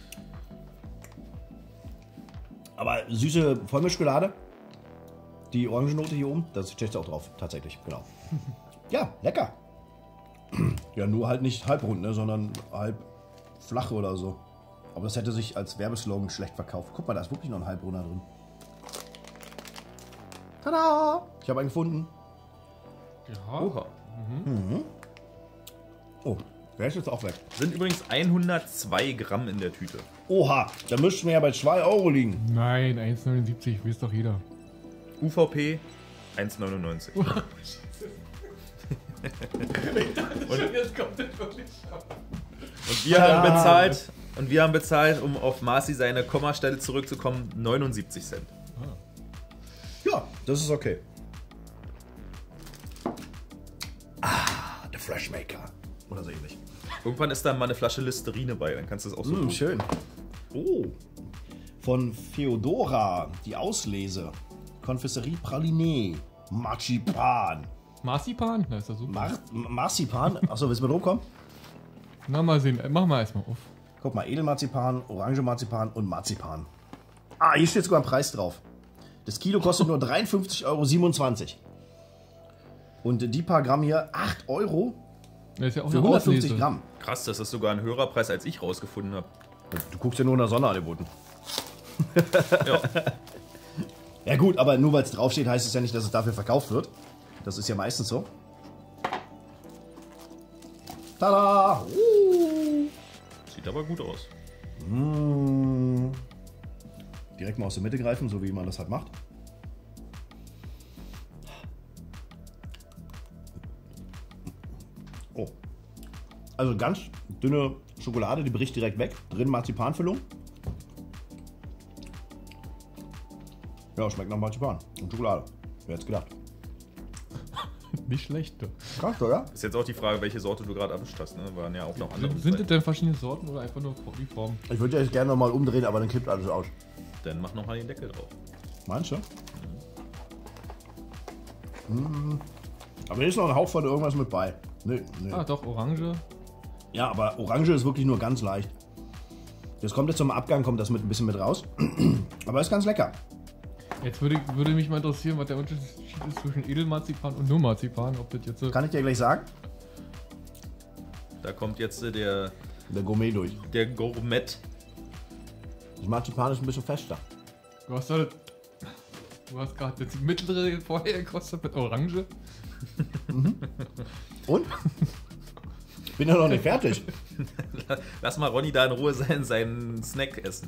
Aber süße Vollmilchschokolade, die Orangennote hier oben, das steht auch drauf, tatsächlich, genau. Ja, lecker. Ja, nur halt nicht halbrund, ne, sondern halb flach oder so. Aber das hätte sich als Werbeslogan schlecht verkauft. Guck mal, da ist wirklich noch ein Halbrunder drin. Tada! Ich habe einen gefunden. Ja. Oha. Oh, der ist jetzt auch weg. Sind übrigens hundertzwei Gramm in der Tüte. Oha, da müssten wir ja bei zwei Euro liegen. Nein, eins neunundsiebzig, weiß doch jeder. U V P eins neunundneunzig. Und jetzt kommt das wirklich ab. Und wir haben bezahlt, und wir haben bezahlt, um auf Marci seine Kommastelle zurückzukommen, neunundsiebzig Cent. Ja, das ist okay. Ah, der Freshmaker. Oder so ähnlich. Irgendwann ist da mal eine Flasche Listerine bei, dann kannst du es auch so Mm, tun. schön. Oh. Von Feodora, die Auslese. Konfisserie Praliné. Marzipan. Marzipan? Na, ist das super. Mar Marzipan? Achso, willst du mal rumkommen? Na, mal sehen. Äh, Mach mal erstmal auf. Guck mal, Edelmarzipan, Orange Marzipan und Marzipan. Ah, hier steht sogar ein Preis drauf. Das Kilo kostet nur dreiundfünfzig Euro siebenundzwanzig. Und die paar Gramm hier acht Euro Das ist ja auch für eine hundertfünfzig Auslese. Gramm. Krass, das ist sogar ein höherer Preis, als ich rausgefunden habe. Du guckst ja nur in der Sonne an den Boden. Ja. Ja gut, aber nur weil es draufsteht, heißt es ja nicht, dass es dafür verkauft wird. Das ist ja meistens so. Tada! Uh. Sieht aber gut aus. Mm. Direkt mal aus der Mitte greifen, so wie man das halt macht. Oh. Also ganz dünne Schokolade, die bricht direkt weg. Drin Marzipanfüllung. Ja, schmeckt nach Marzipan und Schokolade. Wer hätte es gedacht? Nicht schlecht, du. Krass, oder? Ist jetzt auch die Frage, welche Sorte du gerade erwischt hast. Ne? Waren ja auch noch andere. Sind, sind das denn verschiedene Sorten oder einfach nur die Form? Ich würde jetzt gerne nochmal umdrehen, aber dann kippt alles aus. Dann mach noch mal den Deckel drauf. Meinst du? Mhm. Aber hier ist noch ein Hauch von irgendwas mit bei. Nee, nee. Ah, doch, Orange. Ja, aber Orange ist wirklich nur ganz leicht. Das kommt jetzt zum Abgang, kommt das mit ein bisschen mit raus. Aber ist ganz lecker. Jetzt würde, würde mich mal interessieren, was der Unterschied ist zwischen Edelmarzipan und nur Marzipan. Ob das jetzt so. Kann ich dir gleich sagen? Da kommt jetzt äh, der, Der Gourmet durch. der Gourmet. Das Marzipan ist ein bisschen fester. Du hast, doch, du hast gerade das mittlere vorher gekostet mit Orange. Und? Bin ja noch nicht fertig. Lass mal Ronny da in Ruhe seinen, seinen Snack essen.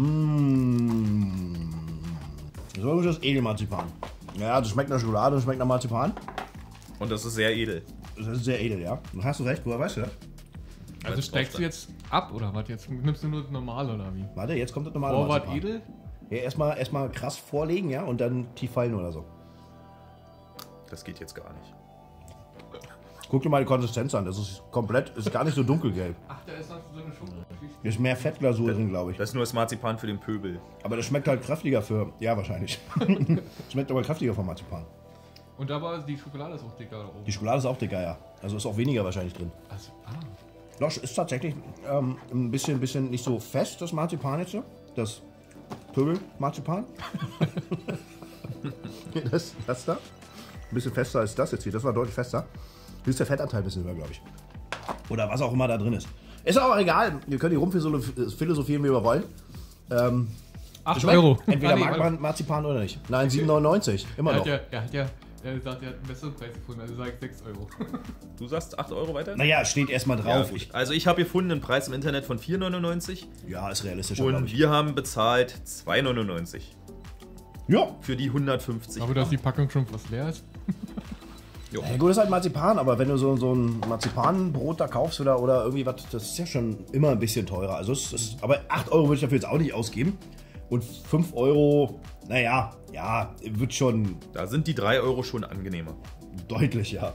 Mmh. So ist das Edelmarzipan. Ja, das schmeckt nach Schokolade, das schmeckt nach Marzipan. Und das ist sehr edel. Das ist sehr edel, ja. Und hast du recht, woher weißt du das? Also steigst du jetzt ab oder was? Jetzt nimmst du nur das normale oder wie? Warte, jetzt kommt das normale Oh, was Marzipan. edel? Ja, erstmal erstmal krass vorlegen, ja, und dann tief fallen oder so. Das geht jetzt gar nicht. Guck dir mal die Konsistenz an, das ist komplett, ist gar nicht so dunkelgelb. Ach, da ist noch so eine Schokolade. Hier ist mehr Fettglasur drin, glaube ich. Das ist nur das Marzipan für den Pöbel. Aber das schmeckt halt kräftiger für, ja wahrscheinlich. Schmeckt aber kräftiger von Marzipan. Und aber die Schokolade ist auch dicker da oben. Die Schokolade ist auch dicker, ja. Also ist auch weniger wahrscheinlich drin. Also, ah. Doch, ist tatsächlich ähm, ein bisschen, bisschen nicht so fest, das Marzipan jetzt. Das Pöbel-Marzipan. das, das da. Ein bisschen fester als das jetzt hier. Das war deutlich fester. Hier ist der Fettanteil ein bisschen höher, glaube ich. Oder was auch immer da drin ist. Ist aber egal. Wir können hier rumphilosophieren, wie wir wollen. Ähm, acht schmeckt. Euro. Entweder Ah, nee, mag warte. man Marzipan oder nicht. Nein, sieben neunundneunzig. Immer Er noch. hat ja, er hat ja, er sagt, er hat einen besseren Preis gefunden, also sage ich sechs Euro. Du sagst acht Euro weiter? Naja, steht erstmal Ja, drauf. gut. ich, Also ich habe gefunden einen Preis im Internet von vier neunundneunzig ja, ist realistisch, glaube und ich. wir haben bezahlt zwei neunundneunzig Ja. für die hundertfünfzig. Aber dass die Packung schon fast leer ist. Jo. Ja, gut, das ist halt Marzipan, aber wenn du so, so ein Marzipanbrot da kaufst oder, oder irgendwie was, das ist ja schon immer ein bisschen teurer. Also es ist, aber acht Euro würde ich dafür jetzt auch nicht ausgeben. Und fünf Euro, naja, ja, wird schon Da sind die drei Euro schon angenehmer. deutlich, ja.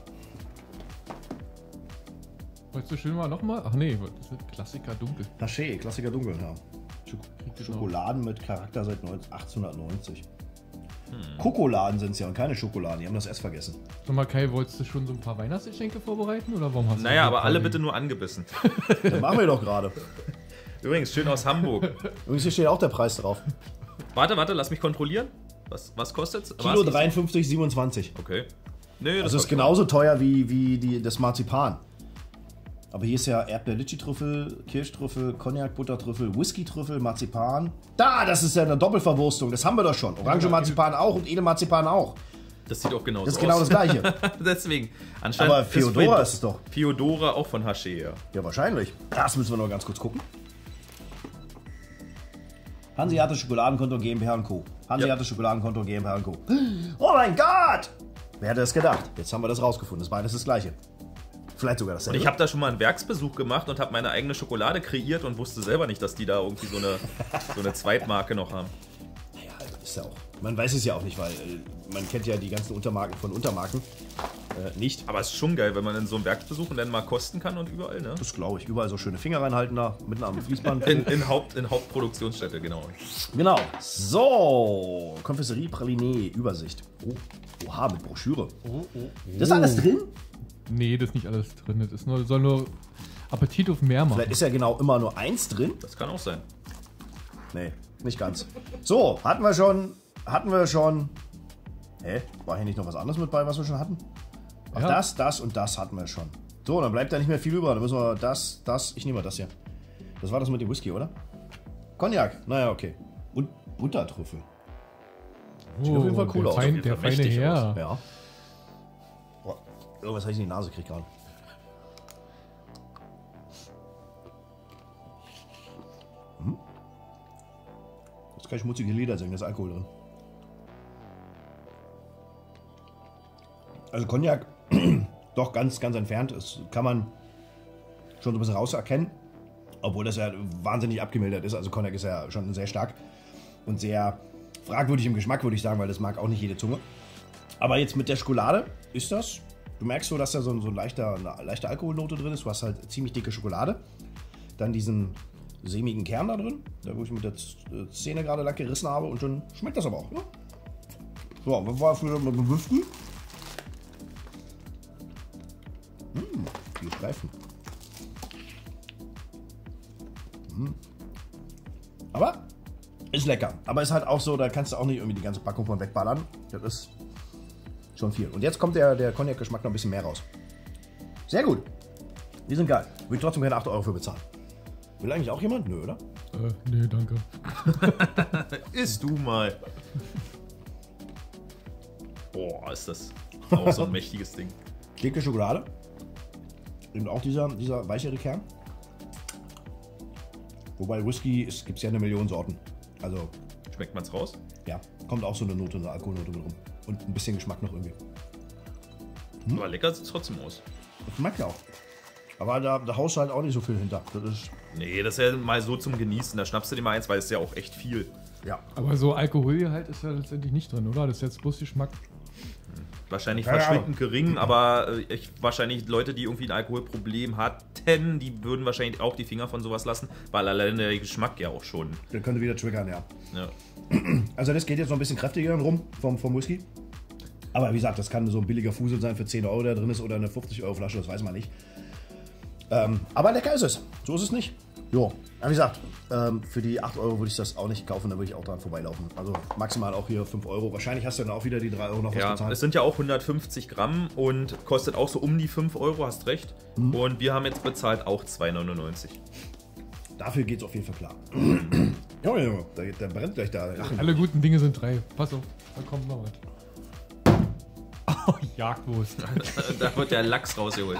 Wolltest du schön mal nochmal? Ach nee, das ist Klassiker dunkel. Taché, Klassiker dunkel, ja. Schok Kriegt ihr Schokoladen mit Charakter seit achtzehnhundertneunzig. Hm. Kokoladen sind es ja und keine Schokoladen, die haben das S vergessen. Sag mal, Kai, wolltest du schon so ein paar Weihnachtsgeschenke vorbereiten? Oder warum hast du Naja, so aber ein alle paar- bitte nur angebissen. Das machen wir doch gerade. Übrigens, schön aus Hamburg. Übrigens, hier steht auch der Preis drauf. Warte, warte, lass mich kontrollieren. Was, was kostet's? Kilo Was? dreiundfünfzig siebenundzwanzig. Okay. Nee, das Also ist war- genauso teuer wie, wie die, das Marzipan. Aber hier ist ja Erdbeer-Litschi-Trüffel, Kirschtrüffel, Cognac-Buttertrüffel, Whisky-Trüffel, Marzipan. Da, das ist ja eine Doppelverwurstung. Das haben wir doch schon. Orange-Marzipan auch und Edelmarzipan auch. Das sieht auch genauso Das ist genau aus. das Gleiche. Deswegen. Anscheinend Aber Feodora ist es doch. Feodora auch von Haché, ja. Ja, wahrscheinlich. Das müssen wir noch ganz kurz gucken. Hanseatische Schokoladenkonto GmbH und Co. Hanseatische Schokoladenkonto GmbH und Co. Oh mein Gott! Wer hätte das gedacht? Jetzt haben wir das rausgefunden. Das ist beides das gleiche. Vielleicht sogar Und dasselbe. ich habe da schon mal einen Werksbesuch gemacht und habe meine eigene Schokolade kreiert und wusste selber nicht, dass die da irgendwie so eine, so eine Zweitmarke noch haben. Ja, ist ja auch. Man weiß es ja auch nicht, weil äh, man kennt ja die ganzen Untermarken von Untermarken äh, nicht. Aber es ist schon geil, wenn man in so einem Werksbesuch und dann mal kosten kann und überall, ne? Das glaube ich. Überall so schöne Finger reinhalten da, mitten am Fließband. In, in, Haupt, in Hauptproduktionsstätte, genau. Genau. So, Konfessorie Praline, Übersicht. Oh, oha, mit Broschüre. Oh, oh, Das ist alles drin? Nee, das ist nicht alles drin. Das ist nur, soll nur Appetit auf mehr machen. Vielleicht ist ja genau immer nur eins drin. Das kann auch sein. Nee, nicht ganz. So, hatten wir schon, hatten wir schon. Hä? War hier nicht noch was anderes mit bei, was wir schon hatten? Ach, Ja. das, das und das hatten wir schon. So, dann bleibt da nicht mehr viel über. Dann müssen wir das, das, ich nehme mal das hier. Das war das mit dem Whisky, oder? Cognac, naja, okay. Und Buttertrüffel. Sieht auf jeden Fall cool der aus. Fein, Auf jeden der Fall feine mächtig Herr. aus. Ja. Boah, irgendwas habe ich in die Nase gekriegt gerade. Hm? Das ist kein schmutzige Ledersäge, da ist Alkohol drin. Also Cognac, doch ganz, ganz entfernt. Das kann man schon so ein bisschen rauserkennen. Obwohl das ja wahnsinnig abgemildert ist. Also Cognac ist ja schon sehr stark und sehr fragwürdig im Geschmack, würde ich sagen, weil das mag auch nicht jede Zunge. Aber jetzt mit der Schokolade ist das, du merkst so, dass da so ein, so ein leichter, eine leichte Alkoholnote drin ist. Du hast halt ziemlich dicke Schokolade. Dann diesen sämigen Kern da drin, da wo ich mit der Z- Zähne gerade lang gerissen habe. Und dann schmeckt das aber auch. Ja. So, was war für mit dem Whisky? Mmh, die Streifen. Mmh. Aber ist lecker. Aber ist halt auch so, da kannst du auch nicht irgendwie die ganze Packung von wegballern. Das ist schon viel. Und jetzt kommt der, der Cognac-Geschmack noch ein bisschen mehr raus. Sehr gut. Die sind geil. Will ich trotzdem keine acht Euro für bezahlen. Will eigentlich auch jemand? Nö, oder? Äh, nee, danke. Isst du mal. Boah, ist das auch so ein mächtiges Ding. Dicke Schokolade. Und auch dieser, dieser weichere Kern. Wobei Whisky gibt es ja eine Million Sorten. Also, Schmeckt man's raus? ja, kommt auch so eine Note, eine Alkoholnote mit rum. Und ein bisschen Geschmack noch irgendwie. Aber lecker sieht's trotzdem aus. Das schmeckt ja auch. Aber da, da haust du halt auch nicht so viel hinter. Das ist, Nee, das ist ja mal so zum Genießen. Da schnappst du dir mal eins, weil es ist ja auch echt viel. ja. Aber so Alkoholgehalt ist ja letztendlich nicht drin, oder? Das ist jetzt bloß Geschmack. Wahrscheinlich Ja, ja. verschwindend gering, aber äh, ich, wahrscheinlich Leute, die irgendwie ein Alkoholproblem hatten, die würden wahrscheinlich auch die Finger von sowas lassen, weil allein der Geschmack ja auch schon. Der könnte wieder triggern, ja. Ja. Also das geht jetzt noch ein bisschen kräftiger rum vom, vom Whisky. Aber wie gesagt, das kann so ein billiger Fusel sein für zehn Euro, der drin ist, oder eine fünfzig Euro Flasche, das weiß man nicht. Ähm, aber lecker ist es. So ist es nicht. Jo. Aber wie gesagt, ähm, für die acht Euro würde ich das auch nicht kaufen, da würde ich auch dran vorbeilaufen. Also maximal auch hier fünf Euro. Wahrscheinlich hast du dann auch wieder die drei Euro noch was Ja, bezahlt. es sind ja auch hundertfünfzig Gramm und kostet auch so um die fünf Euro, hast recht. Mhm. Und wir haben jetzt bezahlt auch zwei neunundneunzig. Dafür geht es auf jeden Fall klar. Junge, Junge, da, da brennt gleich der Rachen. Alle guten Dinge sind drei. Pass auf, da kommt noch was. Oh, Jagdwurst. Da wird der Lachs rausgeholt.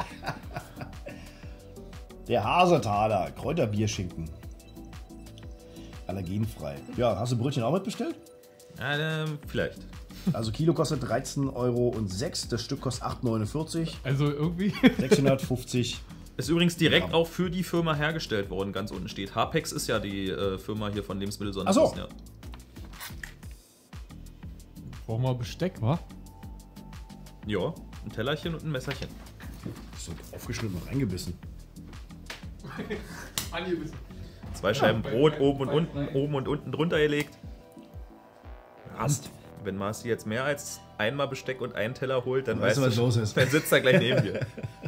Der Hasetaler, Kräuterbierschinken. Allergenfrei. Ja, hast du Brötchen auch mitbestellt? Ja, ähm, vielleicht. Also Kilo kostet dreizehn Euro und sechs, das Stück kostet acht neunundvierzig, Also irgendwie. sechshundertfünfzig. Ist übrigens direkt Ja. auch für die Firma hergestellt worden, ganz unten steht. Hapex ist ja die äh, Firma hier von Lebensmittel Ach so. Ja. Brauchen wir Besteck, wa? ja, ein Tellerchen und ein Messerchen. So aufgeschnitten und reingebissen. Zwei Scheiben Brot oben und unten, oben und unten drunter gelegt. Rast. Wenn Marci jetzt mehr als einmal Besteck und einen Teller holt, dann Weißt weißt du, was du, los ist? dann sitzt er gleich neben dir.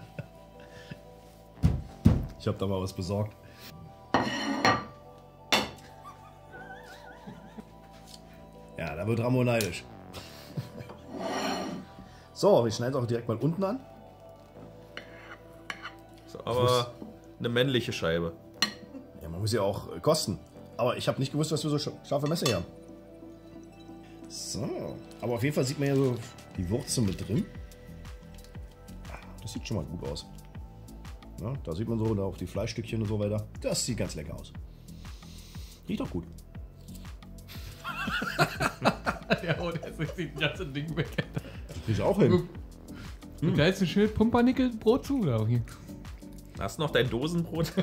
Ich hab da mal was besorgt. Ja, da wird Ramon neidisch. So, wir schneiden es auch direkt mal unten an. So, aber eine männliche Scheibe. Ja, man muss ja auch äh, kosten. Aber ich habe nicht gewusst, was wir so sch- scharfe Messer hier haben. So, aber auf jeden Fall sieht man ja so die Wurzel mit drin. Ah, das sieht schon mal gut aus. Ja, da sieht man so, da auch die Fleischstückchen und so weiter. Das sieht ganz lecker aus. Riecht auch gut. Ja, und er ist das ganze Ding weg. Das krieg ich auch hin. Und da ist ein schönes Pumpernickel-Brot zu, oder? Hast du noch dein Dosenbrot?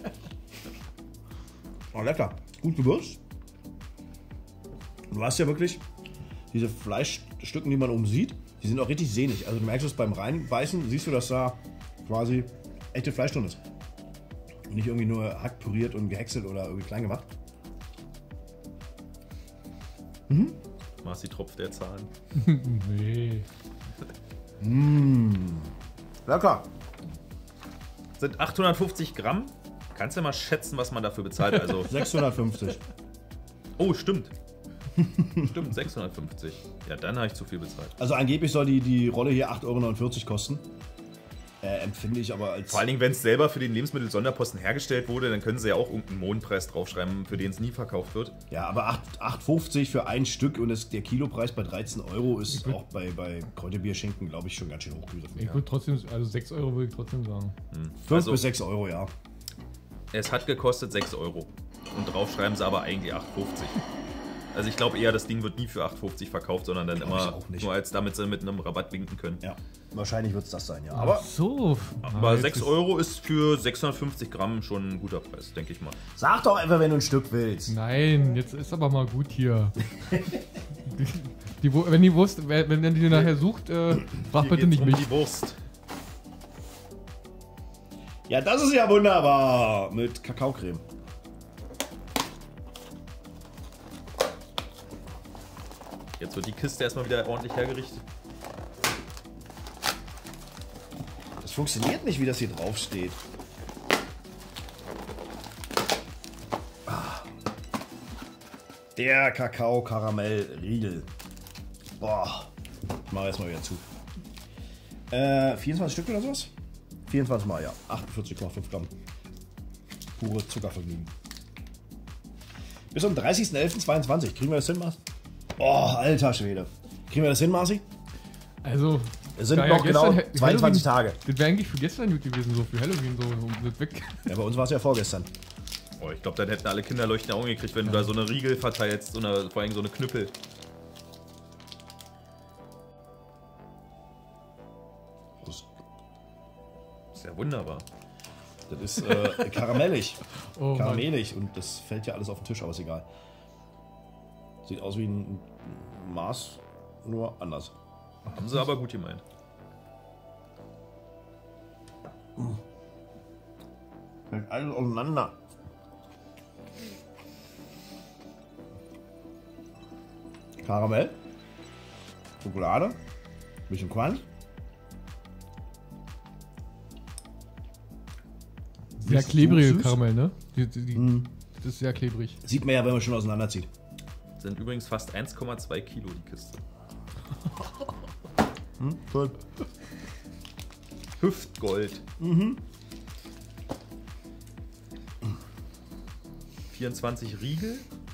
Oh, lecker. Gut gewürzt. Du hast ja wirklich diese Fleischstücken, die man oben sieht, die sind auch richtig sehnig. Also du merkst es beim Reinbeißen, siehst du, dass da quasi echte Fleisch drin ist. Und nicht irgendwie nur hack püriert und gehäckselt oder irgendwie klein gemacht. Mhm. Marci tropft der Zahn. Nee. Mmh. Lecker. Sind achthundertfünfzig Gramm. Kannst du ja mal schätzen, was man dafür bezahlt? Also sechshundertfünfzig. Oh, stimmt. Stimmt, sechshundertfünfzig. Ja, dann habe ich zu viel bezahlt. Also angeblich soll die, die Rolle hier acht Euro neunundvierzig kosten. Äh, empfinde ich aber als... Vor allen Dingen, wenn es selber für den Lebensmittel-Sonderposten hergestellt wurde, dann können sie ja auch irgendeinen Mondpreis draufschreiben, für den es nie verkauft wird. Ja, aber acht Euro fünfzig für ein Stück und das, der Kilopreis bei dreizehn Euro ist auch bei, bei Kräuterbier-Schinken, glaube ich, schon ganz schön hochgegriffen. Ich Ja. würde trotzdem, also sechs Euro würde ich trotzdem sagen. fünf Also- bis sechs Euro, ja. Es hat gekostet sechs Euro. Und drauf schreiben sie aber eigentlich acht fünfzig. Also ich glaube eher, das Ding wird nie für acht fünfzig verkauft, sondern dann Glaub ich immer auch nicht. nur als damit sie mit einem Rabatt winken können. Ja, wahrscheinlich wird es das sein, ja. Aber So. Aber Ah, jetzt sechs ist- Euro ist für sechshundertfünfzig Gramm schon ein guter Preis, denke ich mal. sag doch einfach, wenn du ein Stück willst. Nein, jetzt ist aber mal gut hier. die, die, Wu- wenn die Wurst, wenn, wenn die nachher sucht, äh, frag Hier bitte geht's nicht um mich. die Wurst. Ja, das ist ja wunderbar. Mit Kakaocreme. Jetzt wird die Kiste erstmal wieder ordentlich hergerichtet. Das funktioniert nicht, wie das hier drauf steht. Ah. Der Kakao-Karamell-Riegel. Boah. Ich mache erstmal wieder zu. Äh, vierundzwanzig Stück oder sowas? vierundzwanzig Mal, ja. achtundvierzig Komma fünf Gramm. Pure Zuckervergnügen. Bis zum dreißigsten elften zweiundzwanzig. Kriegen wir das hin, Marci? Oh, alter Schwede. Kriegen wir das hin, Marci? Also. Es sind da ja noch genau gestern Ha- zweiundzwanzig Halloween- Tage. Das wäre eigentlich für gestern gut gewesen, so für Halloween, so um das weg. Ja, bei uns war es ja vorgestern. Oh, ich glaube, dann hätten alle Kinder leuchtende Augen gekriegt, wenn du da so eine Riegel verteilst, so eine, vor allem so eine Knüppel. Das, Ist ja wunderbar. das ist äh, karamellig. Oh, Mann. Karamellig. Und das fällt ja alles auf den Tisch, aber ist egal. Sieht aus wie ein Maß, nur anders. Haben sie aber gut gemeint. Fällt alles auseinander. Karamell. Schokolade. Bisschen Crunch. Sehr Bisschen klebrige süß. Karamell, ne? Die, die, die, Mm. Das ist sehr klebrig. Sieht man ja, wenn man schon auseinanderzieht. Sind übrigens fast eins Komma zwei Kilo die Kiste. Hm, cool. Hüftgold. Mhm. vierundzwanzig Riegel.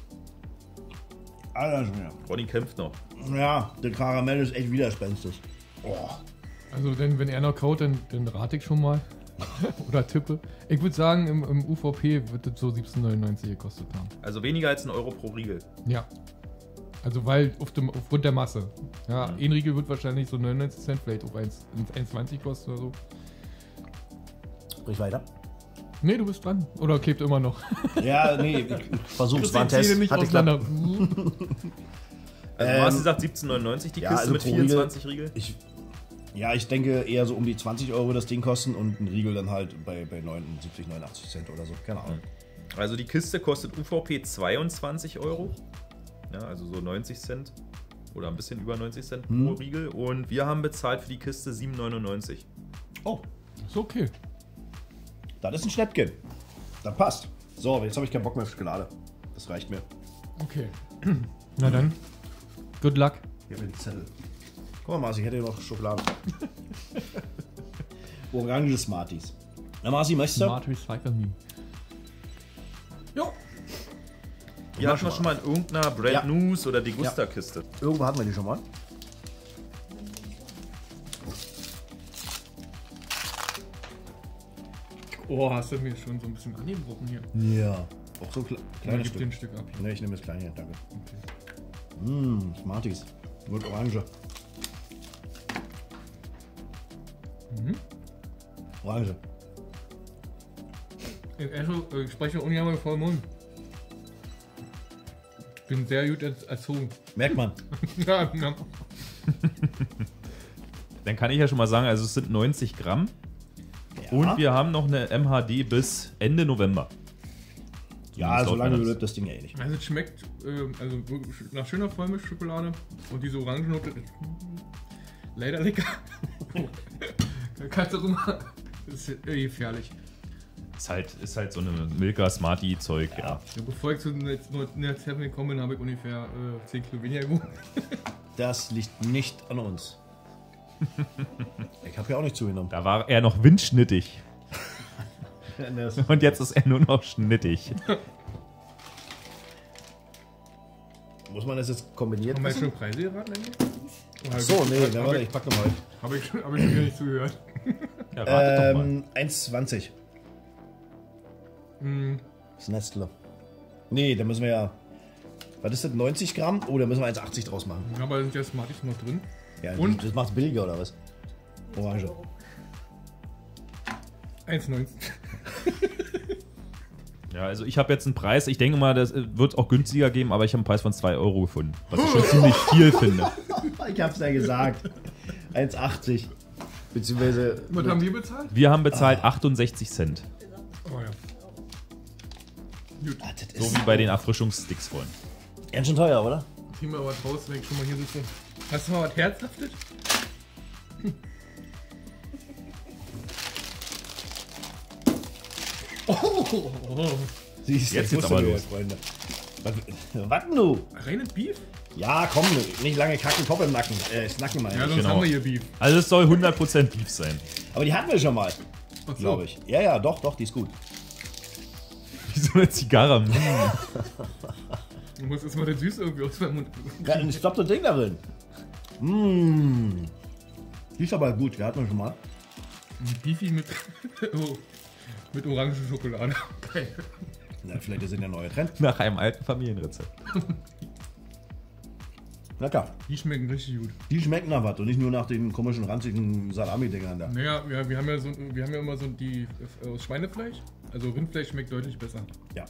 Alter Schwede. Ronny kämpft noch. Ja, der Karamell ist echt widerspenstig. Oh. Also wenn, wenn er noch kaut, dann, dann rate ich schon mal. Oder tippe. Ich würde sagen, im, im U V P wird das so siebzehn neunundneunzig gekostet haben. Also weniger als ein Euro pro Riegel. Ja. Also weil auf dem, aufgrund der Masse. Ja, Mhm. ein Riegel wird wahrscheinlich so neunundneunzig Cent, vielleicht auch eins zwanzig kosten oder so. Sprich weiter. Nee, du bist dran. Oder klebt immer noch. Ja, nee, ich, ich versuch's. War ein Zähne Test. nicht Hat geklappt. auseinander. Also Ähm, du hast gesagt siebzehn neunundneunzig die ja, Kiste also mit pro Riegel- vierundzwanzig Riegel. Ich, ja, ich denke eher so um die zwanzig Euro das Ding kosten und ein Riegel dann halt bei, bei neunundsiebzig, neunundachtzig Cent oder so. Keine Ahnung. Also die Kiste kostet U V P zweiundzwanzig Euro. Ja, also so neunzig Cent. Oder ein bisschen über neunzig Cent Hm. pro Riegel. Und wir haben bezahlt für die Kiste sieben neunundneunzig. Oh, Ist okay. das ist ein Schnäppchen. Das passt. So, jetzt habe ich keinen Bock mehr auf Schokolade. Das reicht mir. Okay. Na dann. Good luck. Hier habe ich den Zettel. Guck mal, Marci, ich hätte hier noch Schokolade. Orange Smarties. Na, Marci, möchtest du? Smart Recycle Me. Jo. Die hatten wir schon mal in irgendeiner Brand Ja. News oder Degusta-Kiste. Irgendwo hatten wir die schon mal. Oh, hast du mir schon so ein bisschen angebrochen hier. Ja. Auch so kle Ja, kleines gib Stück. dir ein Stück ab. Ne, ich nehme das kleine hier, danke. Okay. Mmh, Smarties. Mit Orange. Mhm. Orange. Ich, esse, ich spreche ungern mit vollem Mund. Ich bin sehr gut erzogen. Merkt man. Ja, ja. Dann kann ich ja schon mal sagen, also es sind neunzig Gramm. Ja. Und wir haben noch eine M H D bis Ende November. Ja, Zumindest so laut lange meiner- überlebt das Ding ja eh nicht. Also es schmeckt ähm, also wirklich nach schöner Vollmilchschokolade und diese Orangennote ist leider lecker. Da kannst du rum. Das ist eh gefährlich. Ist halt, ist halt so eine Milka Smartie Zeug, ja. Ja. Ja, bevor ich zu Net Seven gekommen bin, habe ich ungefähr äh, zehn Kilo weniger gewogen. Das liegt nicht an uns. Ich habe ja auch nicht zugenommen. Da war er noch windschnittig. Das Und jetzt ist er nur noch schnittig. muss man das jetzt kombiniert Haben wir jetzt essen? schon Preise geraten eigentlich? Ach so, nee, na, Habe warte, ich, ich pack nochmal. hab ich, hab ich schon wieder nicht zugehört. Ja, rate doch mal. Ähm, eins zwanzig. Hm, Das Nestle. Nee, da müssen wir ja. Was ist das? neunzig Gramm? Oh, da müssen wir eins achtzig draus machen. aber sind ja Smarties noch drin. Ja, Und? das macht's billiger oder was? Orange. eins neunzehn. Ja, also ich habe jetzt einen Preis, ich denke mal, das wird auch günstiger geben, aber ich habe einen Preis von zwei Euro gefunden. Was ich schon ziemlich viel finde. Ich hab's ja gesagt. eins achtzig. Beziehungsweise. Was haben wir bezahlt? Wir haben bezahlt achtundsechzig Cent. Oh ja. Gut. Ah, das So ist wie bei den Erfrischungssticks vorhin. ganz schön teuer, oder? Zieh mal was raus, wenn ich schon mal hier sitze. Hast du mal was herzhaftet? Oh, oh, oh. Siehst du, Jetzt ich geht's wusste aber nur, los. Freunde. Was, was denn du? Reines Beef? Ja, komm, nicht lange kacken, Kopf im Nacken. Äh, das Nacken meine Ja, ich. sonst Genau. haben wir hier Beef. Also es soll hundert Prozent Beef sein. Aber die hatten wir schon mal, Ach so. glaube ich. Ja, ja, doch, doch, die ist gut. Wie so eine Zigarre. Mm. Du musst erstmal den Süß irgendwie aus meinem Mund. Ja, ein stoppt das Ding darin. Mmh. Die ist aber gut, die hatten wir schon mal. Beefy mit, oh, mit Orangenschokolade. Geil. Na, vielleicht ist das der neue Trend. Nach einem alten Familienrezept. Lecker. Die schmecken richtig gut. Die schmecken nach was und nicht nur nach den komischen, ranzigen Salami-Dingern da. Naja, ja, wir haben ja so, wir haben ja immer so die äh, aus Schweinefleisch. Also Rindfleisch schmeckt deutlich besser. Ja.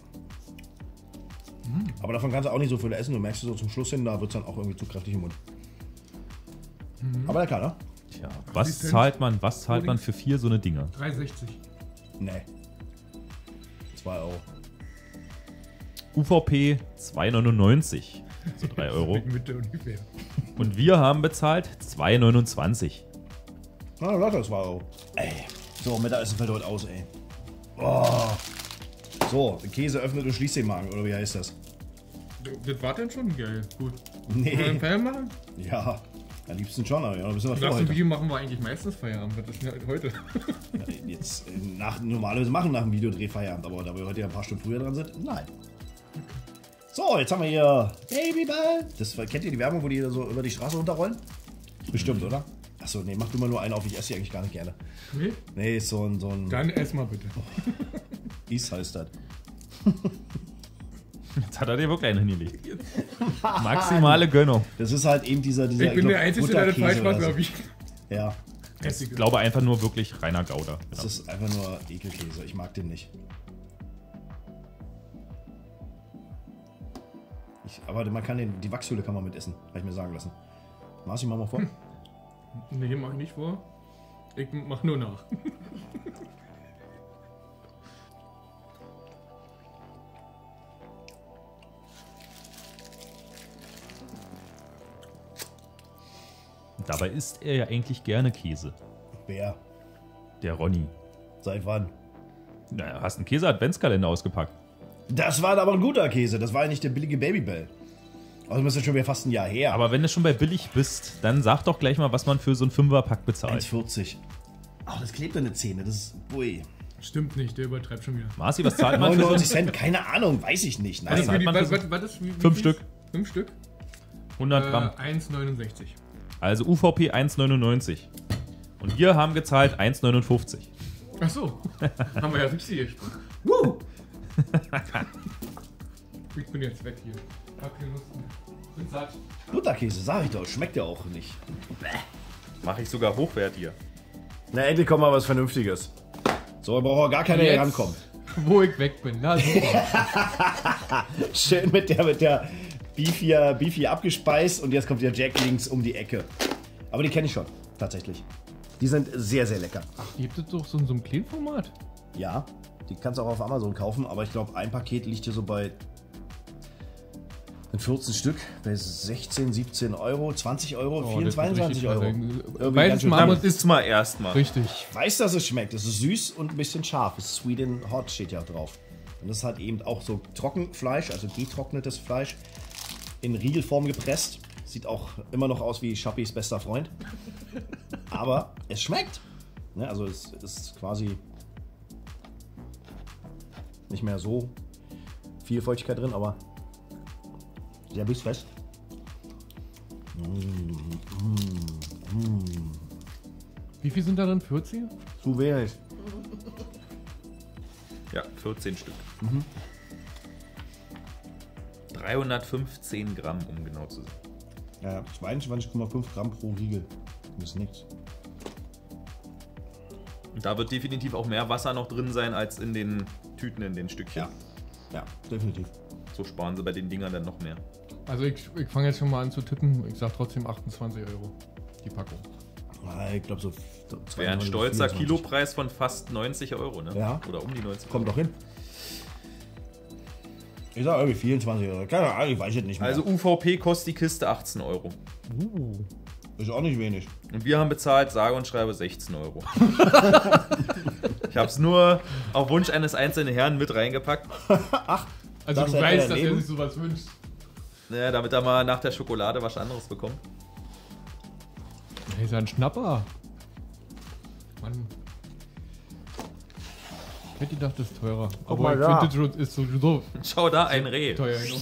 Aber davon kannst du auch nicht so viel essen. Du merkst so zum Schluss hin, da wird es dann auch irgendwie zu kräftig im Mund. Aber lecker, ne? Tja, was Assistenz? zahlt man, was zahlt man für vier so eine Dinger? drei sechzig. Nee. zwei Euro. U V P zwei neunundneunzig. So drei Euro. Mitte ungefähr. Und wir haben bezahlt zwei neunundzwanzig. Na, locker, zwei Euro. Ey. So, Mittagessen fällt heute aus, ey. Oh. So, Käse öffnet und schließt den Magen, oder wie heißt das? Das war denn schon geil. Gut. Wollen wir einen Nee. Feierabend machen? Ja, am liebsten schon, aber ja, ein bisschen was vor Nach dem heute. Video machen wir eigentlich meistens Feierabend. Das ist ja heute. Jetzt, äh, nach, normalerweise machen nach dem Videodreh Feierabend, aber da wir heute ja ein paar Stunden früher dran sind, nein. So, jetzt haben wir hier Babyball. Das kennt ihr die Werbung, wo die da so über die Straße runterrollen? Bestimmt, oder? Achso, nee, mach du mal nur einen auf, ich esse die eigentlich gar nicht gerne. Nee? Nee, ist so ein, so ein Dann ess mal bitte. Is heißt das. Jetzt hat er dir wirklich einen hingelegt. Maximale Gönnung. Das ist halt eben dieser, dieser Ich bin der glaub, Einzige, der das Butterkäse falsch macht, oder so. glaube ich. Ja, Ich glaube einfach nur wirklich reiner Gouda. das ist einfach nur Ekelkäse. Ich mag den nicht. Ich, aber man kann den, die Wachshülle kann man mit essen, habe ich mir sagen lassen. Marci, mach mal vor. Nee, mach ich nicht vor. Ich mach nur nach. Dabei isst er ja eigentlich gerne Käse. Wer? Der Ronny. Seit wann? Naja, hast einen Käse-Adventskalender ausgepackt. Das war aber ein guter Käse. Das war ja nicht der billige Babybell. Also das ist ja schon wieder fast ein Jahr her. Aber wenn du schon bei billig bist, dann sag doch gleich mal, was man für so einen Fünferpack bezahlt. eins vierzig. Ach, das klebt an der Zähne. Das ist. Ui. Stimmt nicht, der übertreibt schon wieder. Marci, was zahlt man für so neunundneunzig einen Cent, keine Ahnung, weiß ich nicht. Was ist Nein. für die, man was, für was, was ist, wie, wie Fünf viel? Stück. Fünf Stück? hundert Gramm. Äh, eins neunundsechzig. Also U V P eins neunundneunzig. Und wir haben gezahlt eins neunundfünfzig. Ach so. Haben wir ja siebzig gesprochen. Woo! Ich bin jetzt weg hier. Hab keine Lust mehr. Bin satt. Butterkäse, sag ich doch, schmeckt ja auch nicht. Mache ich sogar hochwertiger. Na, endlich kommt mal was Vernünftiges. So, da braucht auch gar keiner hier rankommen. Wo ich weg bin. Na, super. Schön mit der, mit der Beefy, Beefy abgespeist und jetzt kommt der Jack links um die Ecke. Aber die kenne ich schon, tatsächlich. Die sind sehr, sehr lecker. Ach, die gibt es doch so in so einem kleinen Format. Ja, die kannst du auch auf Amazon kaufen, aber ich glaube, ein Paket liegt hier so bei vierzehn Stück, bei sechzehn, siebzehn Euro, zwanzig Euro, Oh, vierundzwanzig, das wird zweiundzwanzig Euro. richtig Irgendwie Beides ganz schön mal teuer. anders ist Ist mal erstmal. richtig. Ich weiß, dass es schmeckt. Es ist süß und ein bisschen scharf. Es ist sweet and hot steht ja drauf. Und das hat eben auch so Trockenfleisch, also getrocknetes Fleisch, in Riegelform gepresst. Sieht auch immer noch aus wie Schappis bester Freund. Aber es schmeckt. Ne, also es ist quasi nicht mehr so viel Feuchtigkeit drin, aber sehr bissfest. Wie viel sind da drin? vierzig? Zu wenig. Ja, vierzehn Stück. Mhm. dreihundertfünfzehn Gramm, um genau zu sein. Ja, zweiundzwanzig Komma fünf Gramm pro Riegel. Das ist nichts. Und da wird definitiv auch mehr Wasser noch drin sein als in den Tüten, in den Stückchen. Ja, ja, definitiv. So sparen sie bei den Dingern dann noch mehr. Also ich, ich fange jetzt schon mal an zu tippen. Ich sag trotzdem achtundzwanzig Euro. Die Packung. Ich glaube so. Wäre ein stolzer Kilopreis von fast neunzig Euro, ne? Ja. Oder um die neunzig Kommt Euro. doch hin. Ich sag irgendwie vierundzwanzig Euro. Keine Ahnung, ich weiß es nicht mehr. Also U V P kostet die Kiste achtzehn Euro. Uh. Ist auch nicht wenig. Und wir haben bezahlt, sage und schreibe sechzehn Euro. Ich habe es nur auf Wunsch eines einzelnen Herrn mit reingepackt. Also Das du hat er weißt, dass er daneben. sich sowas wünscht. Naja, damit er mal nach der Schokolade was anderes bekommt. Hey, ist ja ein Schnapper. Mann. Ich hätte gedacht, das ist teurer. Aber mal ich da. finde, das ist sowieso Schau da, ein Reh. teuer genug.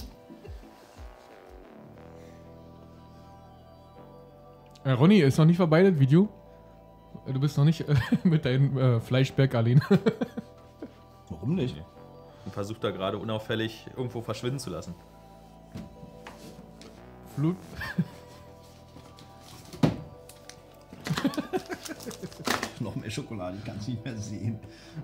Äh, Ronny, ist noch nicht vorbei das Video? Du bist noch nicht äh, mit deinem äh, Fleischberg allein. Warum nicht? Und versucht da gerade unauffällig irgendwo verschwinden zu lassen. Flut. Noch mehr Schokolade, ich kann es nicht mehr sehen.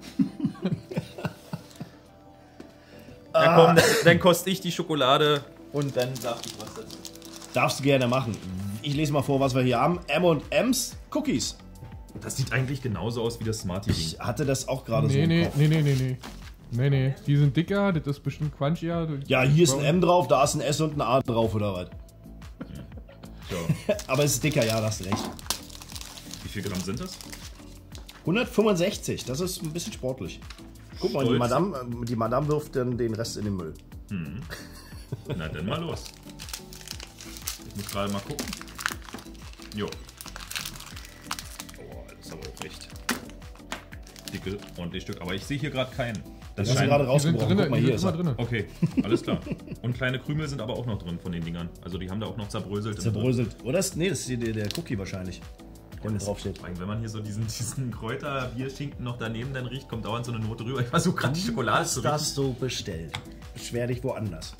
Ja komm, dann, dann koste ich die Schokolade und dann sag ich was dazu. Darfst du gerne machen. Ich lese mal vor, was wir hier haben. M und M's Cookies. Das sieht eigentlich genauso aus wie das Smarty-Ding. Ich hatte das auch gerade so Nee, im nee, Kopf. nee, nee, nee, nee. Nee, nee. Die sind dicker, das ist bestimmt crunchier. Ja, hier ist ein M drauf, da ist ein S und ein A drauf, oder was? So. Aber es ist dicker, ja, da hast du recht. Wie viel Gramm sind das? hundertfünfundsechzig, das ist ein bisschen sportlich. Guck mal, die Stolz. Madame, äh, die Madame wirft dann den Rest in den Müll. Na, dann mal los. Ich muss gerade mal gucken. Jo. Oh, das ist aber auch recht dicke, ordentlich Stück. Aber ich sehe hier gerade keinen. Das Das ist scheint- gerade Die sind rausgebrochen. drin, Guck mal, die hier sind ist immer er. drin. Okay, alles klar. Und kleine Krümel sind aber auch noch drin von den Dingern. Also die haben da auch noch zerbröselt. Zerbröselt. Oder ist, nee, das ist hier der, der Cookie wahrscheinlich. Der mit draufsteht. Wenn man hier so diesen, diesen Kräuter-Bierschinken noch daneben dann riecht, kommt dauernd so eine Note rüber. Ich versuche gerade die Schokolade zu Hast riechen. das so bestellt? Beschwer dich woanders.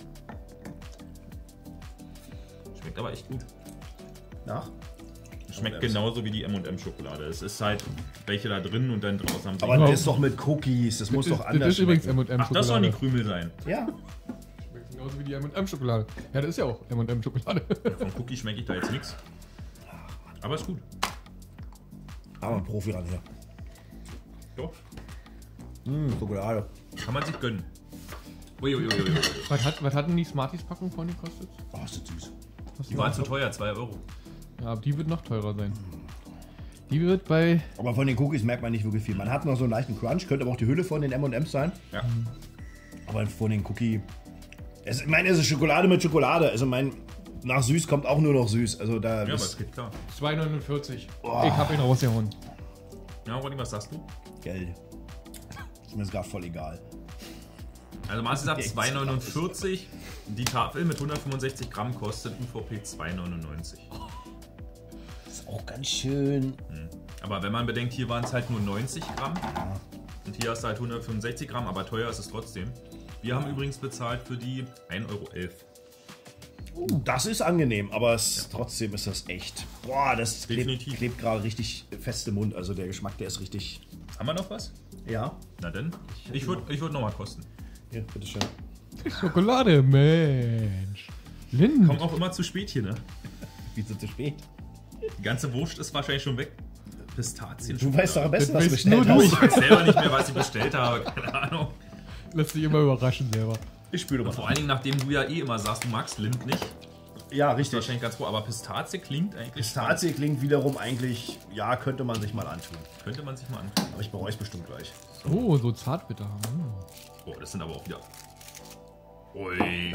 Schmeckt aber echt gut. Nach? Schmeckt genauso wie die M und M Schokolade. Es ist halt welche da drin und dann draußen haben sie. Aber das ist doch mit Cookies, das muss Das doch ist, anders das ist übrigens schmecken. M und M Ach, das sollen die Schokolade. Krümel sein. Ja, Schmeckt genauso wie die M und M Schokolade. Ja, das ist ja auch M und M Schokolade. Vom Cookie schmecke ich da jetzt nichts. Aber ist gut. aber ein Profi ran hier. Doch. Mmh, Schokolade. Kann man sich gönnen. Uiuiuiui. Was hat, was hat denn die Smarties-Packung von gekostet? Oh, ist das süß. Die waren zu teuer, zwei Euro. Ja, aber die wird noch teurer sein. Die wird bei... Aber von den Cookies merkt man nicht wirklich viel. Man hat noch so einen leichten Crunch, könnte aber auch die Hülle von den M und M's sein. Ja. Aber von den Cookie... Es, ich meine, es ist Schokolade mit Schokolade. Also mein, nach süß kommt auch nur noch süß. Also da Ja, aber ist es geht klar. zwei neunundvierzig. Ich hab ihn rausgehauen. Ja, Ronny, was sagst du? Geld. Ist mir gerade voll egal. Also Marci sagt zwei neunundvierzig. Die Tafel mit hundertfünfundsechzig Gramm kostet U V P zwei neunundneunzig. Ist auch ganz schön. Aber wenn man bedenkt, hier waren es halt nur neunzig Gramm. Und hier hast du halt hundertfünfundsechzig Gramm, aber teuer ist es trotzdem. Wir haben übrigens bezahlt für die ein Euro elf. Das ist angenehm, aber es, trotzdem ist das echt. Boah, das klebt, Definitiv. klebt gerade richtig fest im Mund. Also der Geschmack, der ist richtig. Haben wir noch was? Ja. Na denn. Ich würde ich würd noch mal kosten. Ja, bitteschön. Schokolade, Mensch. Lind. Kommt auch immer zu spät hier, ne? Wieso zu spät? Die ganze Wurst ist wahrscheinlich schon weg. Pistazien. Du weißt doch am besten, Das was du weißt nur bestellt du. hast. Ich weiß selber nicht mehr, was ich bestellt habe. Keine Ahnung. Lass dich immer überraschen selber. Ich spüre mal. Vor allen Dingen, nachdem du ja eh immer sagst, du magst Lind nicht. Ja, Ist richtig. wahrscheinlich ganz froh, aber Pistazie klingt eigentlich. Pistazie klingt wiederum eigentlich, ja, könnte man sich mal antun. spannend. Könnte man sich mal antun. Aber ich bereue es bestimmt gleich. Oh, so zartbitter. Hm. Oh, das sind aber auch wieder. Ui.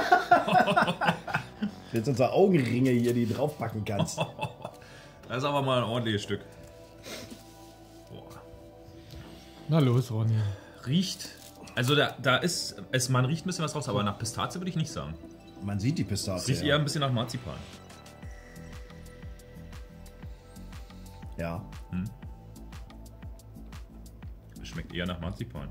Jetzt sind so Augenringe hier, die du draufpacken kannst. Das ist aber mal ein ordentliches Stück. Boah. Na los, Ronny. Riecht. Also da, da ist. Es, man riecht ein bisschen was raus, aber nach Pistazie würde ich nicht sagen. Man sieht die Es Pistazie. riecht eher ein bisschen nach Marzipan. Ja. Es schmeckt eher nach Marzipan.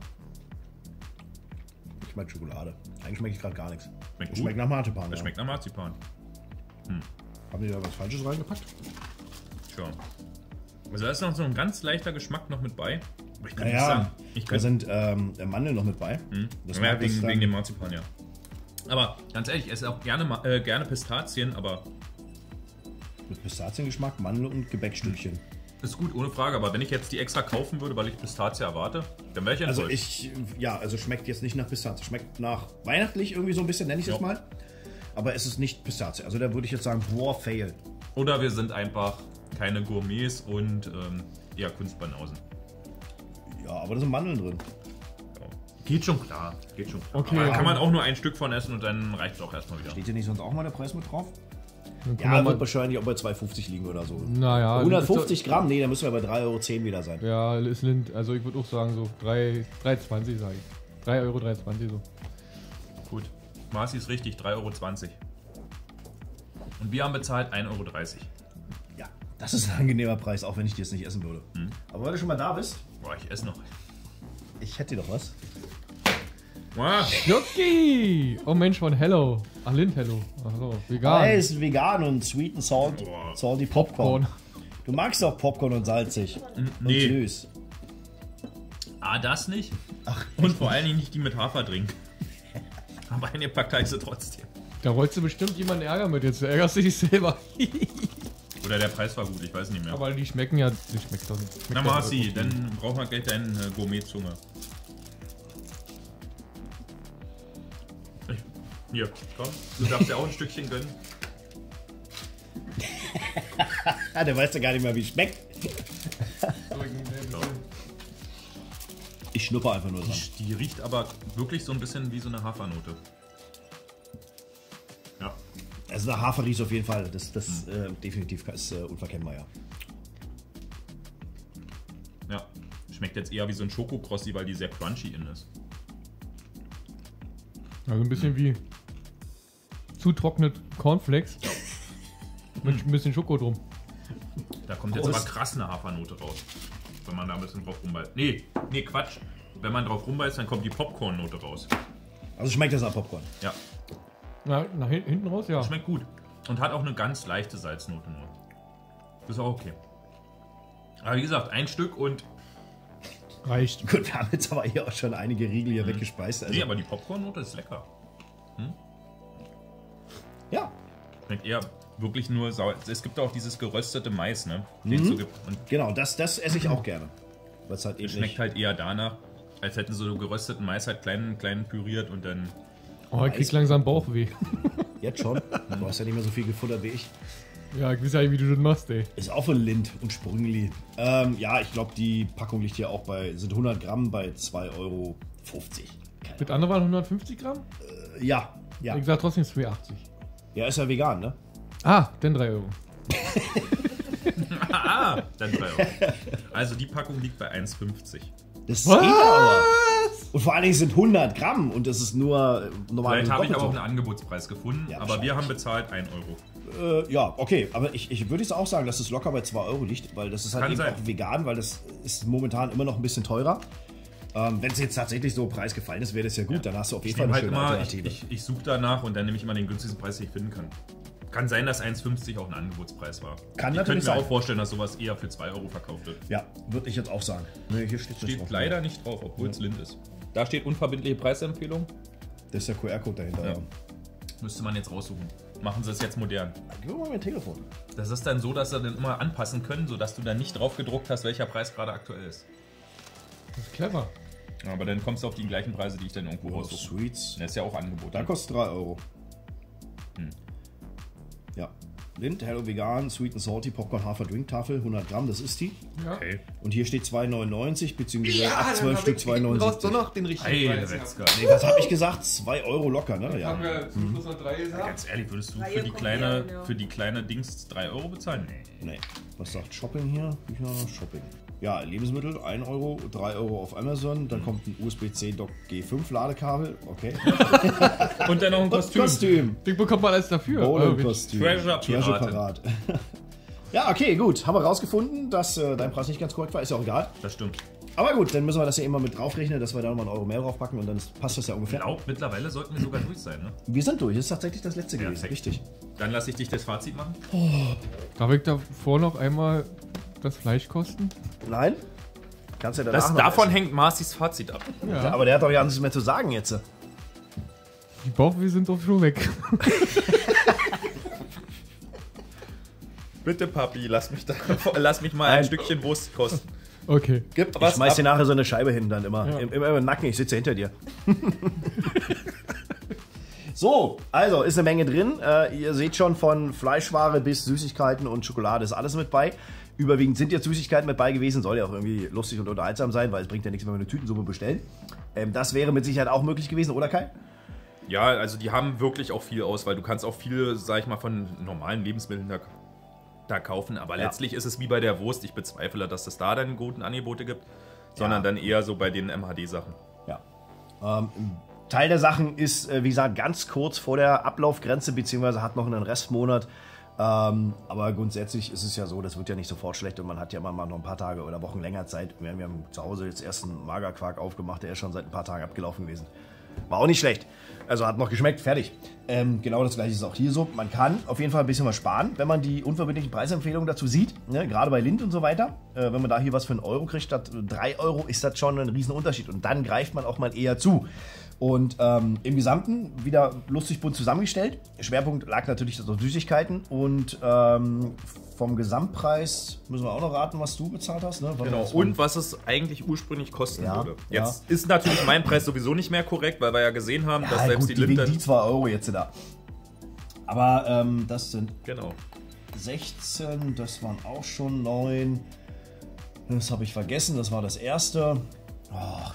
Ich schmeckt Schokolade. Eigentlich schmecke ich gerade gar nichts. Schmeckt Es gut. schmeckt nach Marzipan. Es Ja. schmeckt nach Marzipan. Haben die da was Falsches reingepackt? Tja. Also da ist noch so ein ganz leichter Geschmack noch mit bei. Aber ich könnte nicht Naja, sagen. Ich da könnte, sind ähm, Mandeln noch mit bei. hm? Das ja, macht wegen, das dann- wegen dem Marzipan, ja. Aber ganz ehrlich, ich esse auch gerne, Ma- äh, gerne Pistazien, aber Mit Pistaziengeschmack, Mandel und Gebäckstückchen. ist gut, ohne Frage. Aber wenn ich jetzt die extra kaufen würde, weil ich Pistazie erwarte, dann wäre ich Also enttäuscht. ich, ja, also schmeckt jetzt nicht nach Pistazie. Schmeckt nach weihnachtlich irgendwie so ein bisschen, nenne ich es Ja. mal. Aber es ist nicht Pistazie. Also da würde ich jetzt sagen, boah, fail. Oder wir sind einfach keine Gourmets und ähm, eher Kunstbanausen. Ja, aber da sind Mandeln drin. Ja. Geht schon klar. Geht schon klar. Okay. Aber da kann man auch nur ein Stück von essen und dann reicht es auch erstmal wieder. Steht hier nicht sonst auch mal der Preis mit drauf? Dann Ja, können wir wird mal, wahrscheinlich auch bei zwei fünfzig liegen oder so. naja. hundertfünfzig Gramm? Nee, da müssen wir bei drei Euro zehn wieder sein. Ja, ist Lind. Also ich würde auch sagen so drei zwanzig sage ich. drei Euro drei zwanzig so. Gut. Marci ist richtig, drei Euro zwanzig. Und wir haben bezahlt ein Euro dreißig. Ja, das ist ein angenehmer Preis, auch wenn ich die jetzt nicht essen würde. Aber weil du schon mal da bist, Boah, ich esse noch. ich hätte dir doch was. Wow. Jockey! Oh Mensch von Hello. Ach, Lind Hello. Achso, vegan. Ah, ist vegan und sweet and salt, Boah. salty Popcorn. Popcorn. Du magst auch Popcorn und salzig. Nee. Und süß. Ah, das nicht. Und vor allen Dingen nicht die mit Haferdrink. Aber eingepackt heißt sie trotzdem. Da rollst du bestimmt jemanden Ärger mit. Jetzt ärgerst du dich selber. Oder der Preis war gut, ich weiß nicht mehr. Aber die schmecken ja. Die schmeckt doch nicht. Schmeckt Na doch Marci, wirklich. dann braucht man gleich deine äh, Gourmet-Zunge. Ich- Hier, komm. Du darfst ja auch ein Stückchen gönnen. Ah, der weiß ja gar nicht mehr, wie es schmeckt. Ich schnupper einfach nur dran. Die, die riecht aber wirklich so ein bisschen wie so eine Hafernote. Ja. Also nach Hafer riecht es auf jeden Fall. Das, das äh, definitiv ist äh, unverkennbar, ja. Ja. Schmeckt jetzt eher wie so ein Schokokrossi, weil die sehr crunchy in ist. Also ein bisschen wie zu trocknet Cornflakes. Mit ein bisschen Schoko drum. Da kommt jetzt Prost. aber krass eine Hafernote raus. Wenn man da ein bisschen drauf rumbeißt. Nee, nee, Quatsch. Wenn man drauf rumbeißt, dann kommt die Popcorn-Note raus. Also schmeckt das nach Popcorn. Ja, Na, nach hin- hinten raus, ja. schmeckt gut. Und hat auch eine ganz leichte Salznote nur. Ist auch okay. Aber wie gesagt, ein Stück und... Reicht. Gut, wir haben jetzt aber hier auch schon einige Riegel hier weggespeist. Also, Nee, aber die Popcorn-Note ist lecker. ja, Schmeckt eher wirklich nur sauer. Es gibt auch dieses geröstete Mais, ne? Den es so gibt. Und genau, das, das esse ich auch gerne. Was halt eben schmeckt nicht. halt eher danach, als hätten sie so gerösteten Mais halt klein, klein püriert und dann... Oh, ich krieg langsam Bauchweh. Jetzt schon. Du hast ja nicht mehr so viel gefuttert wie ich. Ja, ich weiß ja nicht, wie du das machst, ey. Ist auch für Lind und Sprüngli. Ähm, ja, ich glaube, die Packung liegt hier auch bei, sind hundert Gramm bei zwei Euro fünfzig. Keine Das andere waren hundertfünfzig Gramm? Ahnung. Ja, ja. Ich sag trotzdem zwei achtzig. Ja, ist ja vegan, ne? Ah, dann drei Euro. Ah, dann drei Euro. Also die Packung liegt bei eins fünfzig. Das Was? geht aber. Und vor allen Dingen sind hundert Gramm und das ist nur äh, normal. Vielleicht habe ich doppelt aber auch so. einen Angebotspreis gefunden, Ja, aber wir wahrscheinlich. haben bezahlt ein Euro. Äh, ja, okay, aber ich, ich würde jetzt auch sagen, dass es locker bei zwei Euro liegt, weil das ist halt Kann eben sein. auch vegan, weil das ist momentan immer noch ein bisschen teurer. Ähm, Wenn es jetzt tatsächlich so preisgefallen ist, wäre das ja gut. Ja. Dann hast du auf jeden Ich Fall nehme eine halt schöne immer, ich, Alternative. ich, ich suche danach und dann nehme ich immer den günstigsten Preis, den ich finden kann. Kann sein, dass eins fünfzig auch ein Angebotspreis war. Kann ich natürlich könnte mir sein. auch vorstellen, dass sowas eher für zwei Euro verkauft wird. Ja, würde ich jetzt auch sagen. Nee, hier steht, Steht drauf. leider nicht drauf, obwohl es Lind ist. Da steht unverbindliche Preisempfehlung. Das ist der Q R-Code dahinter. Ja. Ja. Müsste man jetzt raussuchen. Machen sie es jetzt modern. Gib mir mal mein Telefon. Das ist dann so, dass sie dann immer anpassen können, sodass du dann nicht drauf gedruckt hast, welcher Preis gerade aktuell ist. Das ist clever. Aber dann kommst du auf die gleichen Preise, die ich dann irgendwo Oh, raussuche. Sweets. Das ist ja auch Angebot. Da kostet drei Euro. Hm. Ja. Lind, Hello Vegan, Sweet and Salty, Popcorn Hafer Drink Tafel, hundert Gramm, das ist die. Ja. Okay. Und hier steht zwei neunundneunzig, beziehungsweise acht, zwölf Stück zwei neunundsiebzig. noch den richtigen Hey, Preis. Metzger. Nee, was habe ich gesagt? zwei Euro locker, ne? Ja. Haben wir zum Schluss noch drei gesagt? Ganz ehrlich, würdest du Reihe für die kommt kleine, her, ja. für die kleine Dings drei Euro bezahlen? Nee. Nee. Was sagt Shopping hier? Bücher, Shopping. Ja, Lebensmittel, ein Euro, drei Euro auf Amazon. Dann kommt ein U S B C Dock G fünf Ladekabel. Okay. Und dann noch ein Und Kostüm. Kostüm. Den bekommt man alles dafür. Bowling-Kostüm. Treasure Treasure Piraten. Parat. Ja, okay, gut. Haben wir rausgefunden, dass äh, dein Preis nicht ganz korrekt war. Ist ja auch egal. Das stimmt. Aber gut, dann müssen wir das ja immer mit draufrechnen, dass wir da nochmal einen Euro mehr draufpacken und dann passt das ja Ich ungefähr. glaube, mittlerweile sollten wir sogar durch sein. Ne? Wir sind durch. Das ist tatsächlich das letzte gewesen. Perfekt. Richtig. Dann lasse ich dich das Fazit machen. Darf ich davor noch einmal das Fleisch kosten? Nein? Kannst ja danach Das, noch davon essen. hängt Marcis Fazit ab. Ja. Ja, aber der hat doch ja nichts mehr zu sagen jetzt. Die Bauchweh sind doch schon weg. Bitte, Papi, lass mich, da, lass mich mal ein Nein. Stückchen Wurst kosten. Okay. Gib Ich schmeiß dir nachher so eine Scheibe hin dann immer. Ja. Im, Im, Im Nacken, ich sitze hinter dir. So, also ist eine Menge drin. Äh, ihr seht schon, von Fleischware bis Süßigkeiten und Schokolade ist alles mit bei. Überwiegend sind jetzt Süßigkeiten mit bei gewesen. Soll ja auch irgendwie lustig und unterhaltsam sein, weil es bringt ja nichts, wenn wir eine Tütensuppe bestellen. Ähm, das wäre mit Sicherheit auch möglich gewesen, oder Kai? Ja, also die haben wirklich auch viel aus, weil du kannst auch viel, sag ich mal, von normalen Lebensmitteln da, da kaufen. Aber Ja. letztlich ist es wie bei der Wurst. Ich bezweifle, dass es da dann guten Angebote gibt, sondern Ja. dann eher so bei den M H D-Sachen. Ja. Ähm, Teil der Sachen ist, äh, wie gesagt, ganz kurz vor der Ablaufgrenze, beziehungsweise hat noch einen Restmonat. Ähm, aber grundsätzlich ist es ja so, das wird ja nicht sofort schlecht und man hat ja immer mal noch ein paar Tage oder Wochen länger Zeit. Wir haben, wir haben zu Hause jetzt erst einen Magerquark aufgemacht, der ist schon seit ein paar Tagen abgelaufen gewesen. War auch nicht schlecht. Also hat noch geschmeckt, fertig. Ähm, genau das gleiche ist auch hier so. Man kann auf jeden Fall ein bisschen was sparen, wenn man die unverbindlichen Preisempfehlungen dazu sieht. Ne? Gerade bei Lind und so weiter. Äh, wenn man da hier was für einen Euro kriegt statt drei Euro, ist das schon ein riesen Unterschied. Und dann greift man auch mal eher zu. Und ähm, im Gesamten wieder lustig bunt zusammengestellt. Schwerpunkt lag natürlich auf Süßigkeiten. Und ähm, vom Gesamtpreis müssen wir auch noch raten, was du bezahlt hast. Ne? Warte, Genau. das war- Und was es eigentlich ursprünglich kosten Ja, würde. Jetzt ist natürlich mein Preis sowieso nicht mehr korrekt, weil wir ja gesehen haben, dass ja, selbst gut, die die, wegen Lind die zwei Euro jetzt da. Aber ähm, das sind Genau. sechzehn, das waren auch schon neun. Das habe ich vergessen, das war das erste. Ach,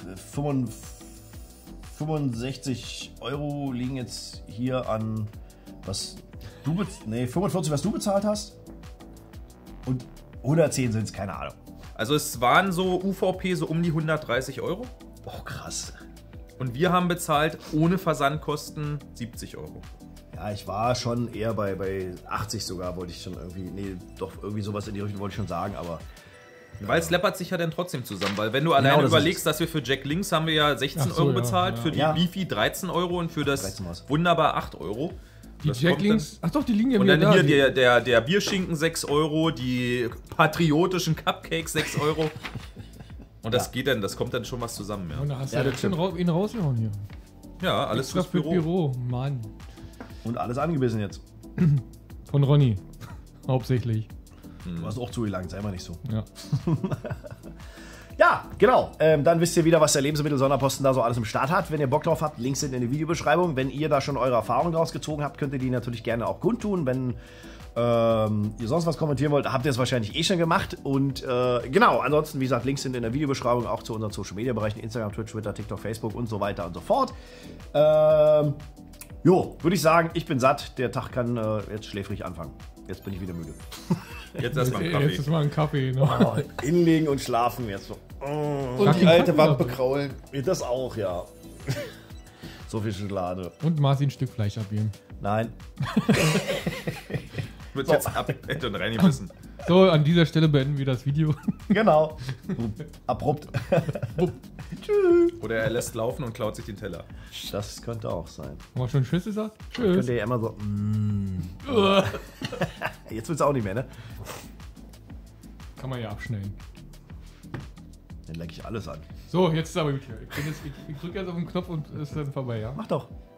fünfundsechzig Euro liegen jetzt hier an, was du bezahlst. Nee, fünfundvierzig, was du bezahlt hast. Und hundertzehn sind es, keine Ahnung. Also es waren so U V P so um die hundertdreißig Euro. Oh, krass. Und wir haben bezahlt ohne Versandkosten siebzig Euro. Ja, ich war schon eher bei, bei achtzig sogar, wollte ich schon irgendwie. Nee, doch irgendwie sowas in die Richtung wollte ich schon sagen, aber. Weil es läppert sich ja dann trotzdem zusammen, weil wenn du alleine das ist überlegst, es. dass wir für Jack Links haben wir ja sechzehn Ach so, Euro ja, bezahlt, ja. für die Ja. Beefy dreizehn Euro und für das dreizehn war's. wunderbar acht Euro. Die Das kommt Jacklings. Ach doch, die liegen ja Und wieder dann da. hier die- der, der, der Bierschinken sechs Euro, die patriotischen Cupcakes sechs Euro. Und das Ja. geht dann, das kommt dann schon was zusammen, Und ja. da hast Ja, du das ja schon ra ihn rausgehauen hier. Ja, alles Extra fürs für Büro. Büro. Mann. Und alles angebissen jetzt. Von Ronny. Hauptsächlich. Du hast auch zugelangt, sei mal nicht so. Ja. Ja, genau. Ähm, dann wisst ihr wieder, was der Lebensmittel-Sonderposten da so alles im Start hat. Wenn ihr Bock drauf habt, Links sind in der Videobeschreibung. Wenn ihr da schon eure Erfahrungen draus gezogen habt, könnt ihr die natürlich gerne auch kundtun. Wenn ähm, ihr sonst was kommentieren wollt, habt ihr es wahrscheinlich eh schon gemacht. Und äh, genau, ansonsten, wie gesagt, Links sind in der Videobeschreibung auch zu unseren Social-Media-Bereichen. Instagram, Twitch, Twitter, TikTok, Facebook und so weiter und so fort. Ähm, jo, würde ich sagen, ich bin satt. Der Tag kann äh, jetzt schläfrig anfangen. Jetzt bin ich wieder müde. Jetzt erstmal einen Jetzt Kaffee. ist mal ein Kaffee. Ne? Oh, hinlegen und schlafen jetzt so. Oh. Und die alte Wand bekraulen. Das auch, ja. So viel Schokolade. Und Marci ein Stück Fleisch abgeben. Nein. Wird jetzt ab und reingebissen. So, an dieser Stelle beenden wir das Video. Genau. Abrupt. Tschüss. Oder er lässt laufen und klaut sich den Teller. Das könnte auch sein. Haben wir schon Tschüss gesagt? Tschüss. Könnte ja immer so. Mm. Jetzt wird's auch nicht mehr, ne? Kann man ja abschneiden. Dann lecke ich alles an. So, jetzt ist aber gut hier. Ich, bin jetzt- ich, ich drücke jetzt auf den Knopf und ist dann vorbei, ja? Mach doch.